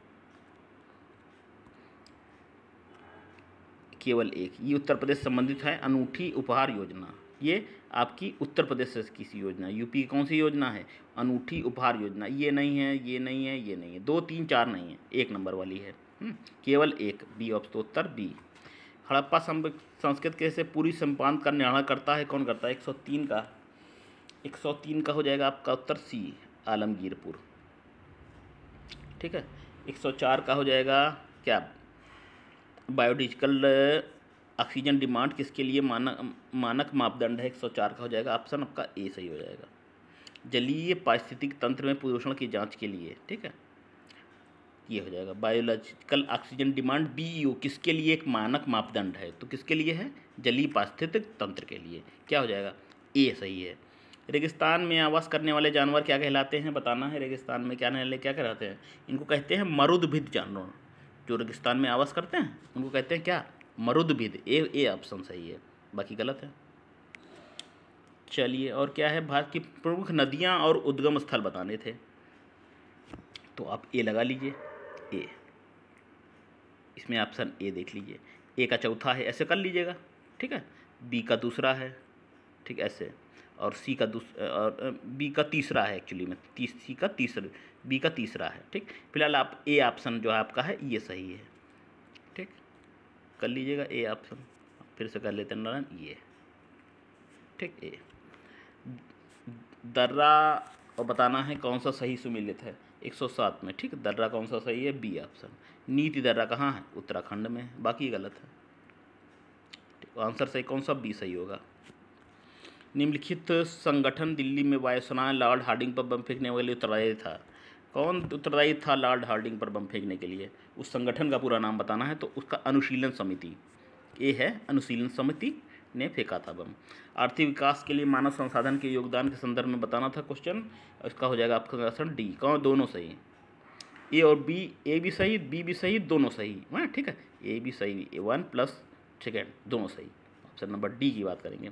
A: केवल एक, ये उत्तर प्रदेश संबंधित है। अनूठी उपहार योजना, ये आपकी उत्तर प्रदेश से किसी योजना, यूपी की कौन सी योजना है? अनूठी उपहार योजना, ये नहीं है, ये नहीं है, ये नहीं है, दो तीन चार नहीं है, एक नंबर वाली है, केवल एक, बी ऑप्शन, तो उत्तर बी। हड़प्पा संस्कृत से पूरी संपादन का निर्णय करता है, कौन करता है? एक सौ तीन का एक सौ तीन का हो जाएगा आपका उत्तर सी, आलमगीरपुर, ठीक है। एक सौ चार का हो जाएगा क्या? बायोलॉजिकल ऑक्सीजन डिमांड किसके लिए मानक मानक मापदंड है? एक सौ चार का हो जाएगा ऑप्शन आपका ए सही हो जाएगा। जलीय पारिस्थितिक तंत्र में प्रदूषण की जांच के लिए, ठीक है, ये हो जाएगा। Biological oxygen demand B E O किसके लिए एक मानक मापदंड है? तो किसके लिए है? जलीय पारिस्थितिक तंत्र के लिए। क्या हो जाएगा? ए सही है। रेगिस्तान में आवास करने वाले जानवर क्या कहलाते हैं? बताना है। रेगिस्तान में क्या वाले क्या कहलाते हैं? इनको कहते हैं मरुदभिद जानवर। जो रेगिस्तान में आवास करते हैं उनको कहते हैं क्या? मरुदभिद। ए ए ऑप्शन सही है, बाकी गलत है। चलिए, और क्या है? भारत की प्रमुख नदियाँ और उद्गम स्थल बताने थे, तो आप ए लगा लीजिए। ए, इसमें ऑप्शन ए देख लीजिए। ए का चौथा है, ऐसे कर लीजिएगा, ठीक है। बी का दूसरा है, ठीक, ऐसे। और सी का दूस और बी का तीसरा है एक्चुअली में, तीस सी का तीसरा, बी का तीसरा है, ठीक। फिलहाल आप ए ऑप्शन जो है आपका है ये सही है, ठीक, कर लीजिएगा ए ऑप्शन। फिर से कर लेते हैं नारायण, ये ठीक। ए दर्रा, और बताना है कौन सा सही सुमेलित है एक सौ सात में, ठीक। दर्रा कौन सा सही है? B option. नीति दर्रा कहाँ है? उत्तराखंड में, बाकी गलत है, ठीक। आंसर सही कौन सा? बी सही होगा। निम्नलिखित संगठन दिल्ली में वायुसेना लॉर्ड हार्डिंग पर बम फेंकने वाले उत्तरदायी था। कौन उत्तरदायी था लॉर्ड हार्डिंग पर बम फेंकने के लिए? उस संगठन का पूरा नाम बताना है, तो उसका अनुशीलन समिति, ए है अनुशीलन समिति ने फेंका था बम। आर्थिक विकास के लिए मानव संसाधन के योगदान के संदर्भ में बताना था क्वेश्चन, इसका हो जाएगा आपका ऑप्शन डी। कौन? दोनों सही, ए और बी, ए भी सही, बी भी सही, दोनों सही है, ठीक है। ए भी सही, ए वन प्लस सेकेंड दोनों सही। ऑप्शन नंबर डी की बात करेंगे।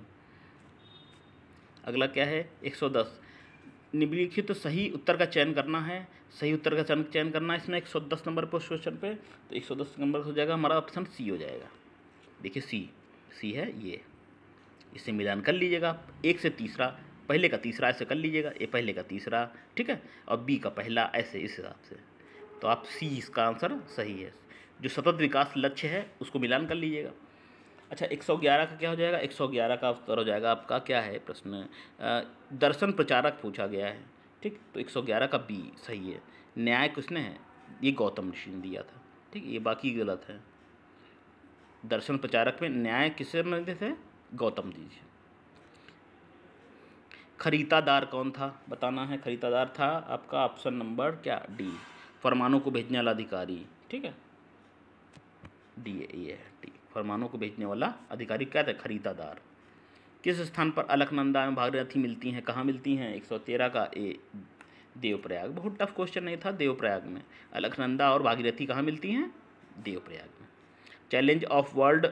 A: अगला क्या है? एक सौ दस। निम्नलिखित तो सही उत्तर का चयन करना है, सही उत्तर का चयन चयन करना है इसमें एक सौ दस नंबर पर क्वेश्चन पे, तो एक सौ दस नंबर हो जाएगा हमारा ऑप्शन सी हो जाएगा। देखिए सी, सी है ये, इसे मिलान कर लीजिएगा आप। एक से तीसरा, पहले का तीसरा ऐसे कर लीजिएगा, ए पहले का तीसरा, ठीक है, और बी का पहला, ऐसे इस हिसाब से, तो आप सी इसका आंसर सही है। जो सतत विकास लक्ष्य है उसको मिलान कर लीजिएगा। अच्छा, एक सौ ग्यारह का क्या हो जाएगा? एक सौ ग्यारह का उत्तर हो जाएगा आपका क्या है प्रश्न? दर्शन प्रचारक पूछा गया है, ठीक, तो एक सौ ग्यारह का बी सही है। न्याय किसने है? ये गौतम ऋषि ने दिया था, ठीक, ये बाकी गलत है। दर्शन प्रचारक में न्याय किससे संबंधित है? गौतम जी से। खरीदादार कौन था? बताना है। खरीदादार था आपका ऑप्शन नंबर क्या? डी, फरमानों को भेजने वाला अधिकारी, ठीक है, डी ये है डी, फरमानों को भेजने वाला अधिकारी क्या था? खरीदादार। किस स्थान पर अलकनंदा में भागीरथी मिलती हैं? कहाँ मिलती हैं? एक सौ तेरह का ए, देवप्रयाग। बहुत टफ क्वेश्चन नहीं था। देवप्रयाग में अलकनंदा और भागीरथी कहाँ मिलती हैं? देवप्रयाग में। चैलेंज ऑफ वर्ल्ड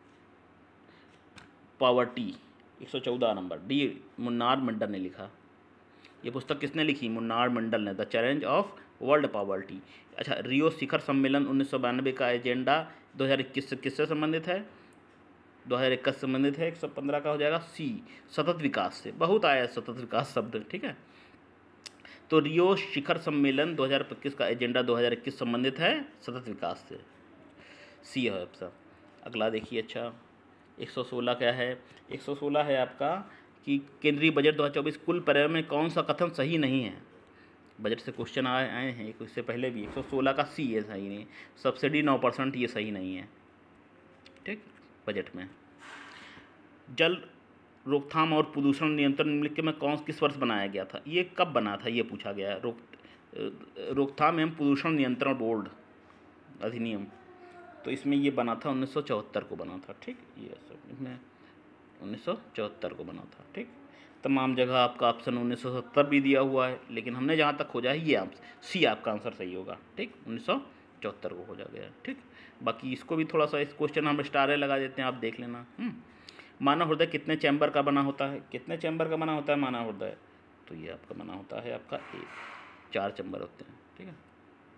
A: पॉवर्टी एक सौ चौदह नंबर, डी, मुन्नार मंडल ने लिखा। ये पुस्तक किसने लिखी? मुन्नार मंडल ने, the challenge of world poverty. अच्छा, रियो शिखर सम्मेलन उन्नीस सौ बानवे का एजेंडा दो हज़ार इक्कीस से किससे संबंधित है? दो हज़ार इक्कीस से संबंधित है। एक सौ पंद्रह का हो जाएगा सी, सतत विकास से। बहुत आया सतत विकास शब्द, ठीक है। तो रियो शिखर सम्मेलन दो हज़ार इक्कीस का एजेंडा दो हज़ार इक्कीस संबंधित है सतत विकास से, सी है ऑप्शन। अगला देखिए, अच्छा एक सौ सोलह क्या है? एक सौ सोलह है आपका कि केंद्रीय बजट दो हज़ार चौबीस कुल पर्याय में कौन सा कथन सही नहीं है? बजट से क्वेश्चन आए आए हैं इससे पहले भी। एक सौ सोलह का सी है सही नहीं, सब्सिडी नौ परसेंट ये सही नहीं है, ठीक। बजट में जल रोकथाम और प्रदूषण नियंत्रण निम्नलिखित में कौन किस वर्ष बनाया गया था? ये कब बना था ये पूछा गया है। रोक रोकथाम एवं प्रदूषण नियंत्रण बोर्ड अधिनियम, तो इसमें ये बना था उन्नीस सौ चौहत्तर को बना था, ठीक। ये सब इसमें उन्नीस सौ चौहत्तर को बना था, ठीक। तमाम जगह आपका ऑप्शन उन्नीस सौ सत्तर भी दिया हुआ है, लेकिन हमने जहाँ तक खोजा है ये आप सी आपका आंसर सही होगा, ठीक। उन्नीस सौ चौहत्तर को खोजा गया है, ठीक। बाकी इसको भी थोड़ा सा इस क्वेश्चन हम स्टारे लगा देते हैं, आप देख लेना। मानव हृदय कितने चैम्बर का बना होता है? कितने चैम्बर का बना होता है मानव हृदय? तो ये आपका बना होता है आपका ए, चार चैम्बर होते हैं, ठीक है।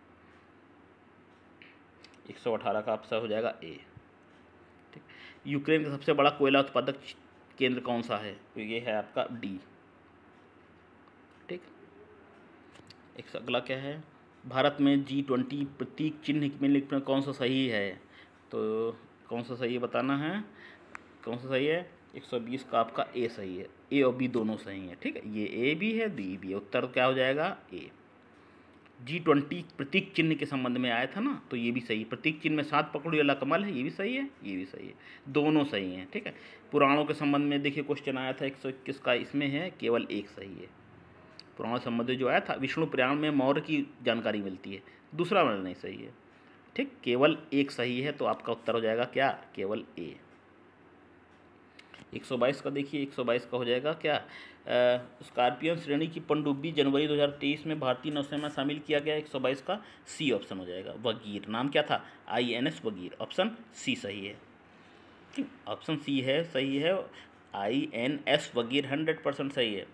A: एक सौ अठारह का आपका हो जाएगा ए, ठीक। यूक्रेन का सबसे बड़ा कोयला उत्पादक केंद्र कौन सा है? तो ये है आपका डी, ठीक। एक अगला क्या है? भारत में जी ट्वेंटी प्रतीक चिन्ह में लिखना कौन सा सही है? तो कौन सा सही है बताना है, कौन सा सही है? एक सौ बीस का आपका ए सही है, ए और बी दोनों सही है, ठीक है। ये ए भी है, बी भी है, उत्तर क्या हो जाएगा? ए, जी ट्वेंटी प्रतीक चिन्ह के संबंध में आया था ना, तो ये भी सही है। प्रतीक चिन्ह में सात पकड़ो वाला कमल है, ये भी सही है, ये भी सही है, दोनों सही हैं। ठीक है, पुराणों के संबंध में देखिए क्वेश्चन आया था एक सौ इक्कीस का, इसमें है केवल एक सही है। पुराण संबंध जो आया था विष्णु पुराण में मौर्य की जानकारी मिलती है, दूसरा वाला नहीं सही है। ठीक, केवल एक सही है, तो आपका उत्तर हो जाएगा क्या, केवल ए। एक सौ बाईस का देखिए, एक सौ बाईस का हो जाएगा क्या, स्कॉर्पियन श्रेणी की पनडुब्बी जनवरी दो हज़ार तेईस में भारतीय नौसेना में शामिल किया गया। एक सौ बाईस का सी ऑप्शन हो जाएगा। वगीर नाम क्या था, I N S Vagir, option C सही है। ठीक, ऑप्शन सी है सही है, I N S Vagir hundred percent सही है।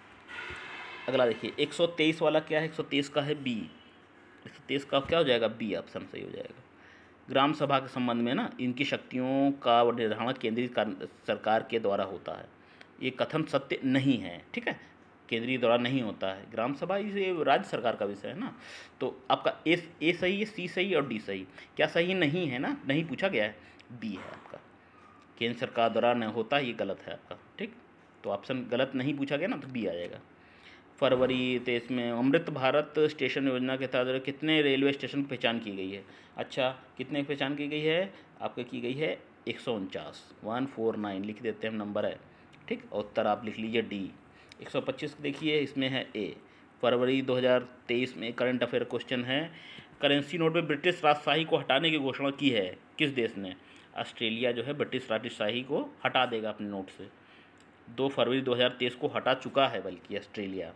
A: अगला देखिए एक सौ तेईस वाला क्या है, एक सौ तेईस का है बी, एक सौ तेईस का क्या हो जाएगा, बी ऑप्शन सही हो जाएगा। ग्राम सभा के संबंध में ना, इनकी शक्तियों का निर्धारण केंद्रीय सरकार के द्वारा होता है, ये कथन सत्य नहीं है। ठीक है, केंद्रीय द्वारा नहीं होता है ग्राम सभा, ये राज्य सरकार का विषय है ना। तो आपका ए ए सही है, सी सही और डी सही। क्या सही नहीं है ना, नहीं पूछा गया है, बी है आपका, केंद्र सरकार द्वारा नहीं होता, ये गलत है आपका। ठीक, तो ऑप्शन गलत नहीं पूछा गया ना, तो बी आ जाएगा। फरवरी तेईस में अमृत भारत स्टेशन योजना के तहत कितने रेलवे स्टेशन की पहचान की गई है। अच्छा, कितने की पहचान की गई है, आपके की गई है एक सौ उनचास, वन फोर नाइन लिख देते हैं, नंबर है। ठीक, और उत्तर आप लिख लीजिए डी। एक सौ पच्चीस देखिए, इसमें है ए, फरवरी दो हज़ार तेईस में करंट अफेयर क्वेश्चन है। करेंसी नोट में ब्रिटिश राजशाही को हटाने की घोषणा की है किस देश ने। ऑस्ट्रेलिया जो है ब्रिटिश राजशाही को हटा देगा अपने नोट से, दो फरवरी दो हज़ार तेईस को हटा चुका है बल्कि ऑस्ट्रेलिया।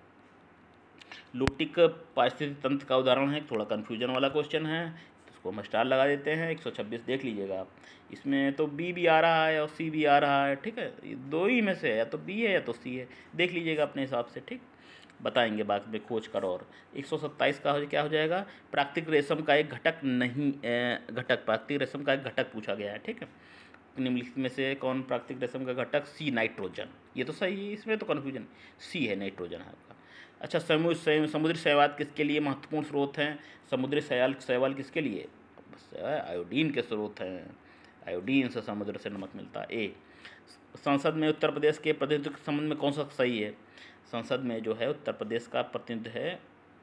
A: लोटिक पारिस्थितिक तंत्र का उदाहरण है, थोड़ा कन्फ्यूजन वाला क्वेश्चन है, तो उसको हम स्टार लगा देते हैं। एक सौ छब्बीस देख लीजिएगा आप, इसमें तो बी भी आ रहा है और सी भी आ रहा है। ठीक है, ये दो ही में से है, या तो बी है या तो सी है, देख लीजिएगा अपने हिसाब से। ठीक, बताएंगे बाद में खोज कर। और एक सौ सत्ताईस का हो क्या हो जाएगा, प्राकृतिक रेशम का एक घटक नहीं, घटक प्राकृतिक रेशम का एक घटक पूछा गया है। ठीक है, निम्नलिखित में से कौन प्राकृतिक रेशम का घटक, सी नाइट्रोजन, ये तो सही है, इसमें तो कन्फ्यूजन, सी है, नाइट्रोजन है आपका। अच्छा, समुद्र समुद्री शैवाल किसके लिए महत्वपूर्ण स्रोत हैं, समुद्री शैवाल शैवाल किसके लिए, आयोडीन के स्रोत हैं, आयोडीन से समुद्र से नमक मिलता है। ए, संसद में उत्तर प्रदेश के प्रतिनिधित्व के संबंध में कौन सा सही है, संसद में जो है उत्तर प्रदेश का प्रतिनिधित्व है,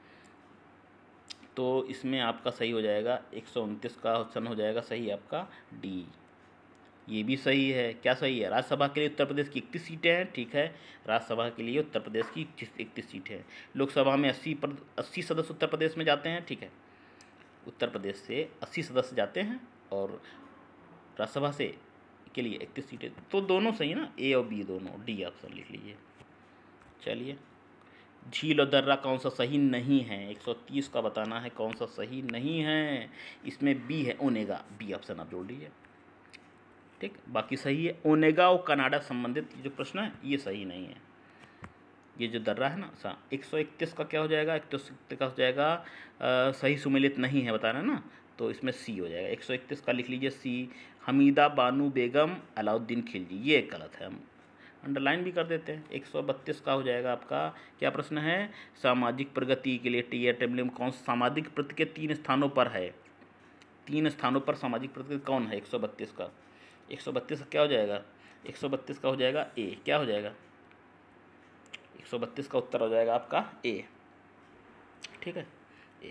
A: तो इसमें आपका सही हो जाएगा एक सौ उनतीस का ऑप्शन हो जाएगा सही आपका डी, ये भी सही है। क्या सही है, राज्यसभा के लिए उत्तर प्रदेश की इकतीस सीटें हैं। ठीक है, राज्यसभा के लिए उत्तर प्रदेश की इकतीस सीटें हैं। लोकसभा में अस्सी पर अस्सी सदस्य उत्तर प्रदेश में जाते हैं। ठीक है, उत्तर प्रदेश से अस्सी सदस्य जाते हैं और राज्यसभा से के लिए इकतीस सीटें, तो दोनों सही है ना, ए और बी दोनों, डी ऑप्शन लिख लीजिए। चलिए, झील और दर्रा कौन सा सही नहीं है, एक सौ तीस का बताना है कौन सा सही नहीं है, इसमें बी है, ओनेगा, बी ऑप्शन आप जोड़ लीजिए। ठीक, बाकी सही है। ओनेगा और कनाडा संबंधित जो प्रश्न है ये सही नहीं है, ये जो दर्रा है ना। एक सौ इकतीस का क्या हो जाएगा, एक सौ इकतीस का हो जाएगा आ, सही सुमेलित नहीं है बताना ना, तो इसमें सी हो जाएगा। एक सौ इकतीस का लिख लीजिए सी, हमीदा बानू बेगम अलाउद्दीन खिलजी, ये गलत है, हम अंडरलाइन भी कर देते हैं। एक सौ बत्तीस का हो जाएगा आपका, क्या प्रश्न है, सामाजिक प्रगति के लिए टी एर टेबल में कौन सामाजिक प्रगति के तीन स्थानों पर है, तीन स्थानों पर सामाजिक प्रगति कौन है, एक सौ बत्तीस का। एक सौ बत्तीस का क्या हो जाएगा, एक सौ बत्तीस का हो जाएगा ए, क्या हो जाएगा, एक सौ बत्तीस का उत्तर हो जाएगा आपका ए। ठीक है, ए,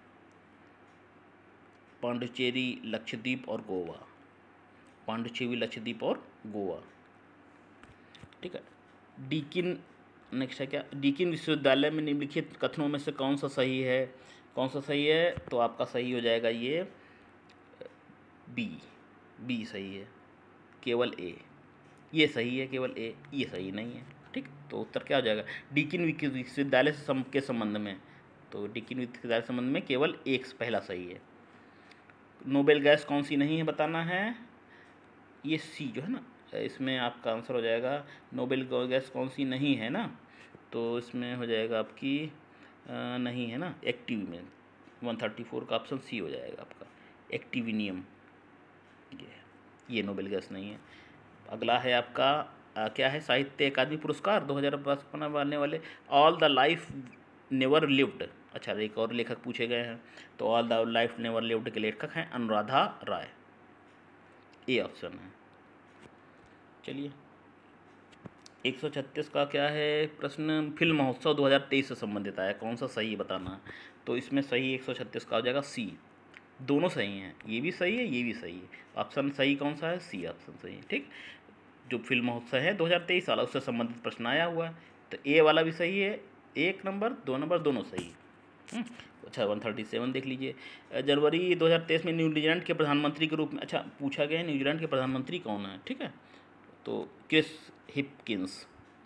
A: पांडिचेरी, लक्षद्वीप और गोवा, पांडिचेरी, लक्षद्वीप और गोवा। ठीक है, डीकिन नेक्स्ट है क्या, डीकिन विश्वविद्यालय में निम्नलिखित कथनों में से कौन सा सही है, कौन सा सही है, तो आपका सही हो जाएगा ये बी, बी सही है, केवल ए, ये सही है केवल ए, ये सही नहीं है। ठीक, तो उत्तर क्या हो जाएगा, डीकिन विश्वविद्यालय से सम, के संबंध में, तो डीकिन विश्वविद्यालय संबंध में केवल एक पहला सही है। नोबेल गैस कौन सी नहीं है बताना है, ये सी जो है ना, इसमें आपका आंसर हो जाएगा नोबेल गैस कौन सी नहीं है ना, तो इसमें हो जाएगा आपकी आ, नहीं है ना, एक्टिव में एक सौ चौंतीस का ऑप्शन सी हो जाएगा आपका, एक्टिविनियम, ये ये नोबेल गैस नहीं है। अगला है आपका आ, क्या है, साहित्य अकादमी पुरस्कार दो हज़ार पचपन बनने वाले all the life never lived. अच्छा, एक और लेखक पूछे गए हैं, तो all the life never lived के लेखक हैं अनुराधा राय, ए ऑप्शन है। चलिए, एक सौ छत्तीस का क्या है प्रश्न, फिल्म महोत्सव दो हज़ार तेईस से संबंधित आया, कौन सा सही बताना है। तो इसमें सही एक सौ छत्तीस का हो जाएगा सी, दोनों सही हैं, ये भी सही है ये भी सही है, ऑप्शन सही कौन सा है, सी ऑप्शन सही है। ठीक, जो फिल्म महोत्सव है दो हज़ार तेईस वाला उससे संबंधित प्रश्न आया हुआ है, तो ए वाला भी सही है, एक नंबर दो नंबर दोनों सही है। हम्म, अच्छा वन थर्टी सेवन देख लीजिए, जनवरी दो हज़ार तेईस में न्यूजीलैंड के प्रधानमंत्री के रूप में, अच्छा पूछा गया है न्यूजीलैंड के प्रधानमंत्री कौन है। ठीक है, तो क्रिस हिपकिंस,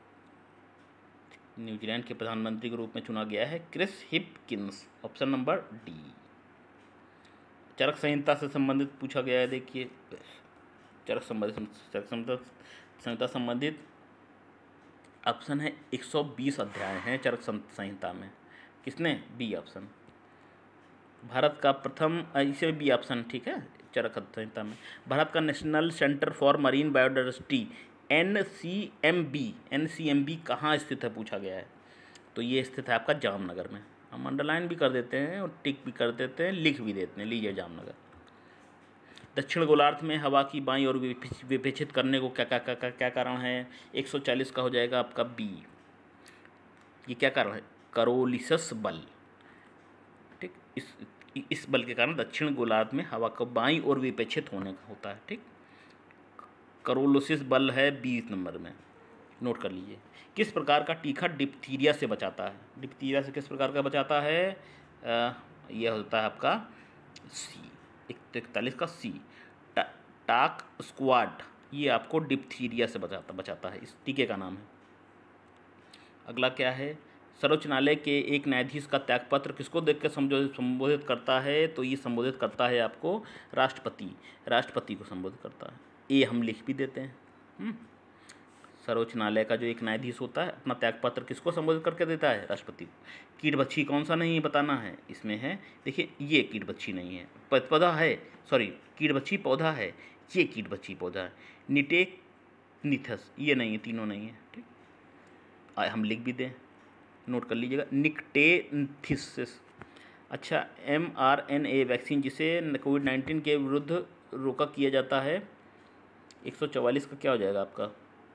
A: न्यूजीलैंड के प्रधानमंत्री के रूप में चुना गया है Chris Hipkins, option number D. Charak Samhita से संबंधित पूछा गया है, देखिए चरक संबंधित चरक संहिता संबंधित ऑप्शन है एक सौ बीस अध्याय हैं चरक संहिता में, किसने, बी ऑप्शन। भारत का प्रथम, इसे बी ऑप्शन ठीक है, चरक संहिता में भारत का national centre for marine biodiversity N C M B N C M B कहाँ स्थित है पूछा गया है। तो ये स्थित है आपका जामनगर में, हम अंडरलाइन भी कर देते हैं और टिक भी कर देते हैं, लिख भी देते हैं, लीजिए जामनगर। दक्षिण गोलार्ध में हवा की बाई और विपेक्षित करने को क्या क्या क्या क्या कारण है, एक सौ चालीस का हो जाएगा आपका बी। ये क्या कारण है, करोलिसस बल। ठीक, इस इस बल के कारण दक्षिण गोलार्ध में हवा का बाई और विपेक्षित होने का होता है। ठीक, करोलिसिस बल है बीस नंबर में, नोट कर लीजिए। किस प्रकार का टीका डिप्थीरिया से बचाता है, डिप्थीरिया से किस प्रकार का बचाता है, यह होता है आपका सी, एक तो इकतालीस का सी, टा, टाक स्क्वाड, ये आपको डिप्थीरिया से बचाता बचाता है, इस टीके का नाम है। अगला क्या है, सर्वोच्च न्यायालय के एक न्यायाधीश का त्यागपत्र किसको देख कर संबोधित करता है, तो ये संबोधित करता है आपको राष्ट्रपति, राष्ट्रपति को संबोधित करता है, ये हम लिख भी देते हैं। सर्वोच्च न्यायालय का जो एक न्यायाधीश होता है अपना त्यागपत्र किसको संबोधित करके देता है, राष्ट्रपति को। कीटबच्छी कौन सा नहीं बताना है, इसमें है देखिए, ये कीटबच्छी नहीं है, पौधा है, सॉरी कीटबच्छी पौधा है, ये कीटबच्छी पौधा है। निटेक्निथस ये नहीं है, तीनों नहीं है। ठीक, हम लिख भी दें, नोट कर लीजिएगा, निकटेन्थिस। अच्छा, M R N A vaccine जिसे कोविड नाइन्टीन के विरुद्ध रोका किया जाता है, एक सौ चौवालीस का क्या हो जाएगा आपका,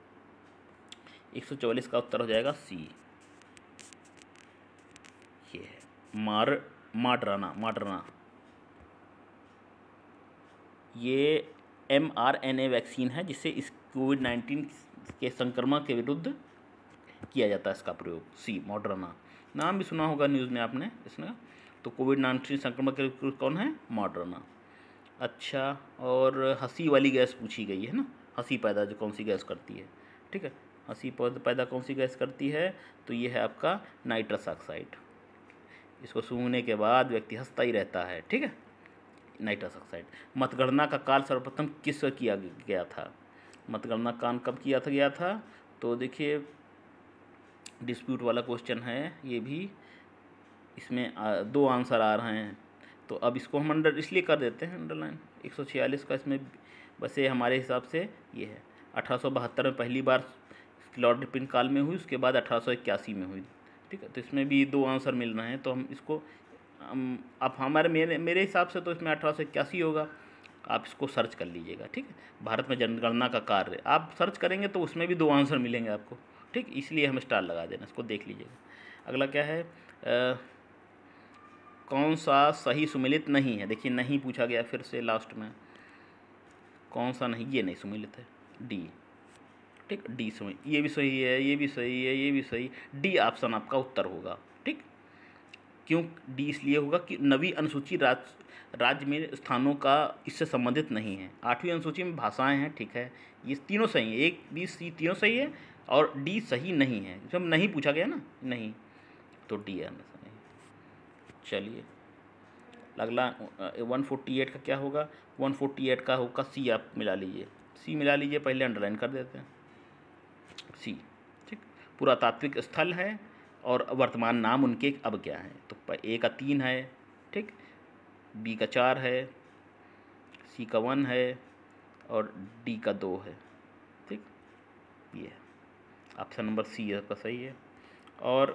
A: एक सौ चौवालीस का उत्तर हो जाएगा सी, ये है मार माडराना माडराना। ये M R N A vaccine है जिससे इस कोविड नाइन्टीन के संक्रमण के विरुद्ध किया जाता है इसका प्रयोग, सी मॉडर्ना। नाम भी सुना होगा न्यूज़ में आपने इसमें, तो कोविड नाइन्टीन संक्रमण के विरुद्ध कौन है, मॉडर्ना। अच्छा, और हंसी वाली गैस पूछी गई है ना, हंसी पैदा जो कौन सी गैस करती है। ठीक है, हंसी पैदा कौन सी गैस करती है, तो ये है आपका नाइट्रस ऑक्साइड, इसको सूंघने के बाद व्यक्ति हंसता ही रहता है। ठीक है, नाइट्रस ऑक्साइड। मतगणना का काल सर्वप्रथम किस किया गया था, मतगणना काल कब किया था गया था, तो देखिए डिस्प्यूट वाला क्वेश्चन है ये भी, इसमें आ, दो आंसर आ रहे हैं, तो अब इसको हम अंडर इसलिए कर देते हैं अंडरलाइन, एक सौ छियालीस का इसमें बस ये हमारे हिसाब से ये है। अठारह सौ बहत्तर में पहली बार लॉर्ड रिपन काल में हुई, उसके बाद अठारह सौ इक्यासी में हुई। ठीक है, तो इसमें भी दो आंसर मिल रहे हैं, तो हम इसको अब हमारे मेरे मेरे हिसाब से तो इसमें अठारह सौ इक्यासी होगा, आप इसको सर्च कर लीजिएगा। ठीक है, भारत में जनगणना का कार्य आप सर्च करेंगे तो उसमें भी दो आंसर मिलेंगे आपको। ठीक, इसलिए हम स्टार लगा देना, इसको देख लीजिएगा। अगला क्या है, आ, कौन सा सही सुमिलित नहीं है, देखिए नहीं पूछा गया फिर से लास्ट में, कौन सा नहीं, ये नहीं सुमिलित है, डी। ठीक, डी सुमिलित, ये भी सही है, ये भी सही है, ये भी सही, डी ऑप्शन आपका उत्तर होगा। ठीक, क्यों डी इसलिए होगा कि नवी अनुसूची राज्य राज्य में स्थानों का इससे संबंधित नहीं है, आठवीं अनुसूची में भाषाएं हैं। ठीक है, ये तीनों सही है, एक बी सी तीनों सही है, और डी सही नहीं है, जब नहीं पूछा गया ना, नहीं, तो डी है सही। चलिए अगला वन फोर्टी एट का क्या होगा, वन फोर्टी एट का होगा सी, आप मिला लीजिए, सी मिला लीजिए, पहले अंडरलाइन कर देते हैं सी। ठीक, पुरातात्विक स्थल है और वर्तमान नाम उनके अब क्या है, तो ए का तीन है, ठीक, बी का चार है, सी का वन है, और डी का दो है। ठीक, ये ऑप्शन नंबर सी आपका सही है। और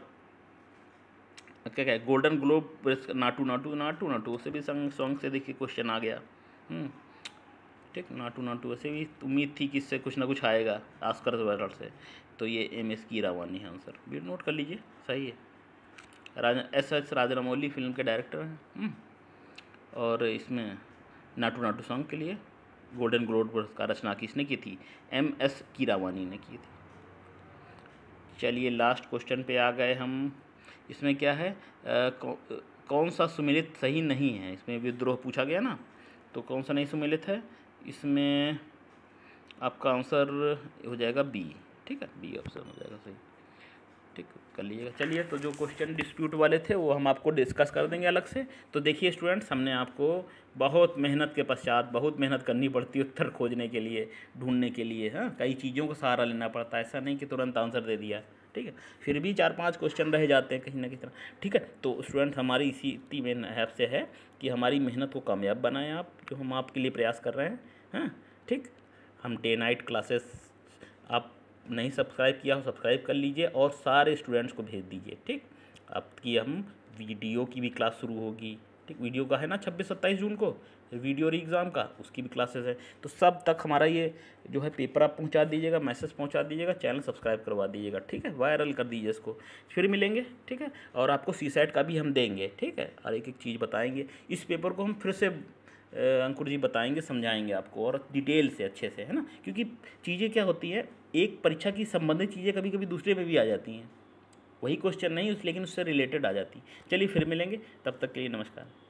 A: क्या क्या है, गोल्डन ग्लोब नाटू नाटू नाटू नाटू से भी संग सॉन्ग से देखिए क्वेश्चन आ गया। ठीक। नाटू नाटू वैसे भी उम्मीद थी कि इससे कुछ ना कुछ आएगा ऑस्कर वायरल से, तो ये एम एस कीरावानी है आंसर, भी नोट कर लीजिए, सही है। Raja S S Rajamouli film के डायरेक्टर हैं, और इसमें नाटू नाटू सॉन्ग के लिए गोल्डन ग्लोब पुरस्कार रचना किसने की थी? एम एस कीरावानी ने की थी। चलिए लास्ट क्वेश्चन पे आ गए हम। इसमें क्या है, आ, कौ, कौन सा सुमेलित सही नहीं है? इसमें विद्रोह पूछा गया ना, तो कौन सा नहीं सुमेलित है? इसमें आपका आंसर हो जाएगा बी, ठीक है, बी ऑप्शन हो जाएगा सही, ठीक कर लीजिएगा। चलिए, तो जो क्वेश्चन डिस्प्यूट वाले थे वो हम आपको डिस्कस कर देंगे अलग से। तो देखिए स्टूडेंट्स, हमने आपको बहुत मेहनत के पश्चात, बहुत मेहनत करनी पड़ती है उत्तर खोजने के लिए, ढूंढने के लिए, हाँ, कई चीज़ों का सहारा लेना पड़ता है, ऐसा नहीं कि तुरंत आंसर दे दिया, ठीक है, फिर भी चार पांच क्वेश्चन रह जाते हैं कहीं ना कहीं तरह, ठीक है। तो स्टूडेंट, हमारी इसी इतनी मेन ऐप से है कि हमारी मेहनत को कामयाब बनाएं आप, जो हम आपके लिए प्रयास कर रहे हैं, हाँ, ठीक। हम डे नाइट क्लासेस, आप नहीं सब्सक्राइब किया हो सब्सक्राइब कर लीजिए और सारे स्टूडेंट्स को भेज दीजिए, ठीक। आपकी हम वीडियो की भी क्लास शुरू होगी, ठीक, वीडियो का है ना छब्बीस सत्ताईस जून को वीडियो री एग्ज़ाम का, उसकी भी क्लासेस है। तो सब तक हमारा ये जो है पेपर आप पहुंचा दीजिएगा, मैसेज पहुंचा दीजिएगा, चैनल सब्सक्राइब करवा दीजिएगा, ठीक है, वायरल कर दीजिए इसको। फिर मिलेंगे, ठीक है, और आपको सी सेट का भी हम देंगे, ठीक है, और एक एक चीज़ बताएंगे। इस पेपर को हम फिर से अंकुर जी बताएंगे, समझाएंगे आपको और डिटेल से अच्छे से, है ना, क्योंकि चीज़ें क्या होती है, एक परीक्षा की संबंधित चीज़ें कभी कभी दूसरे में भी आ जाती हैं, वही क्वेश्चन नहीं उस लेकिन उससे रिलेटेड आ जाती। चलिए फिर मिलेंगे, तब तक के लिए नमस्कार।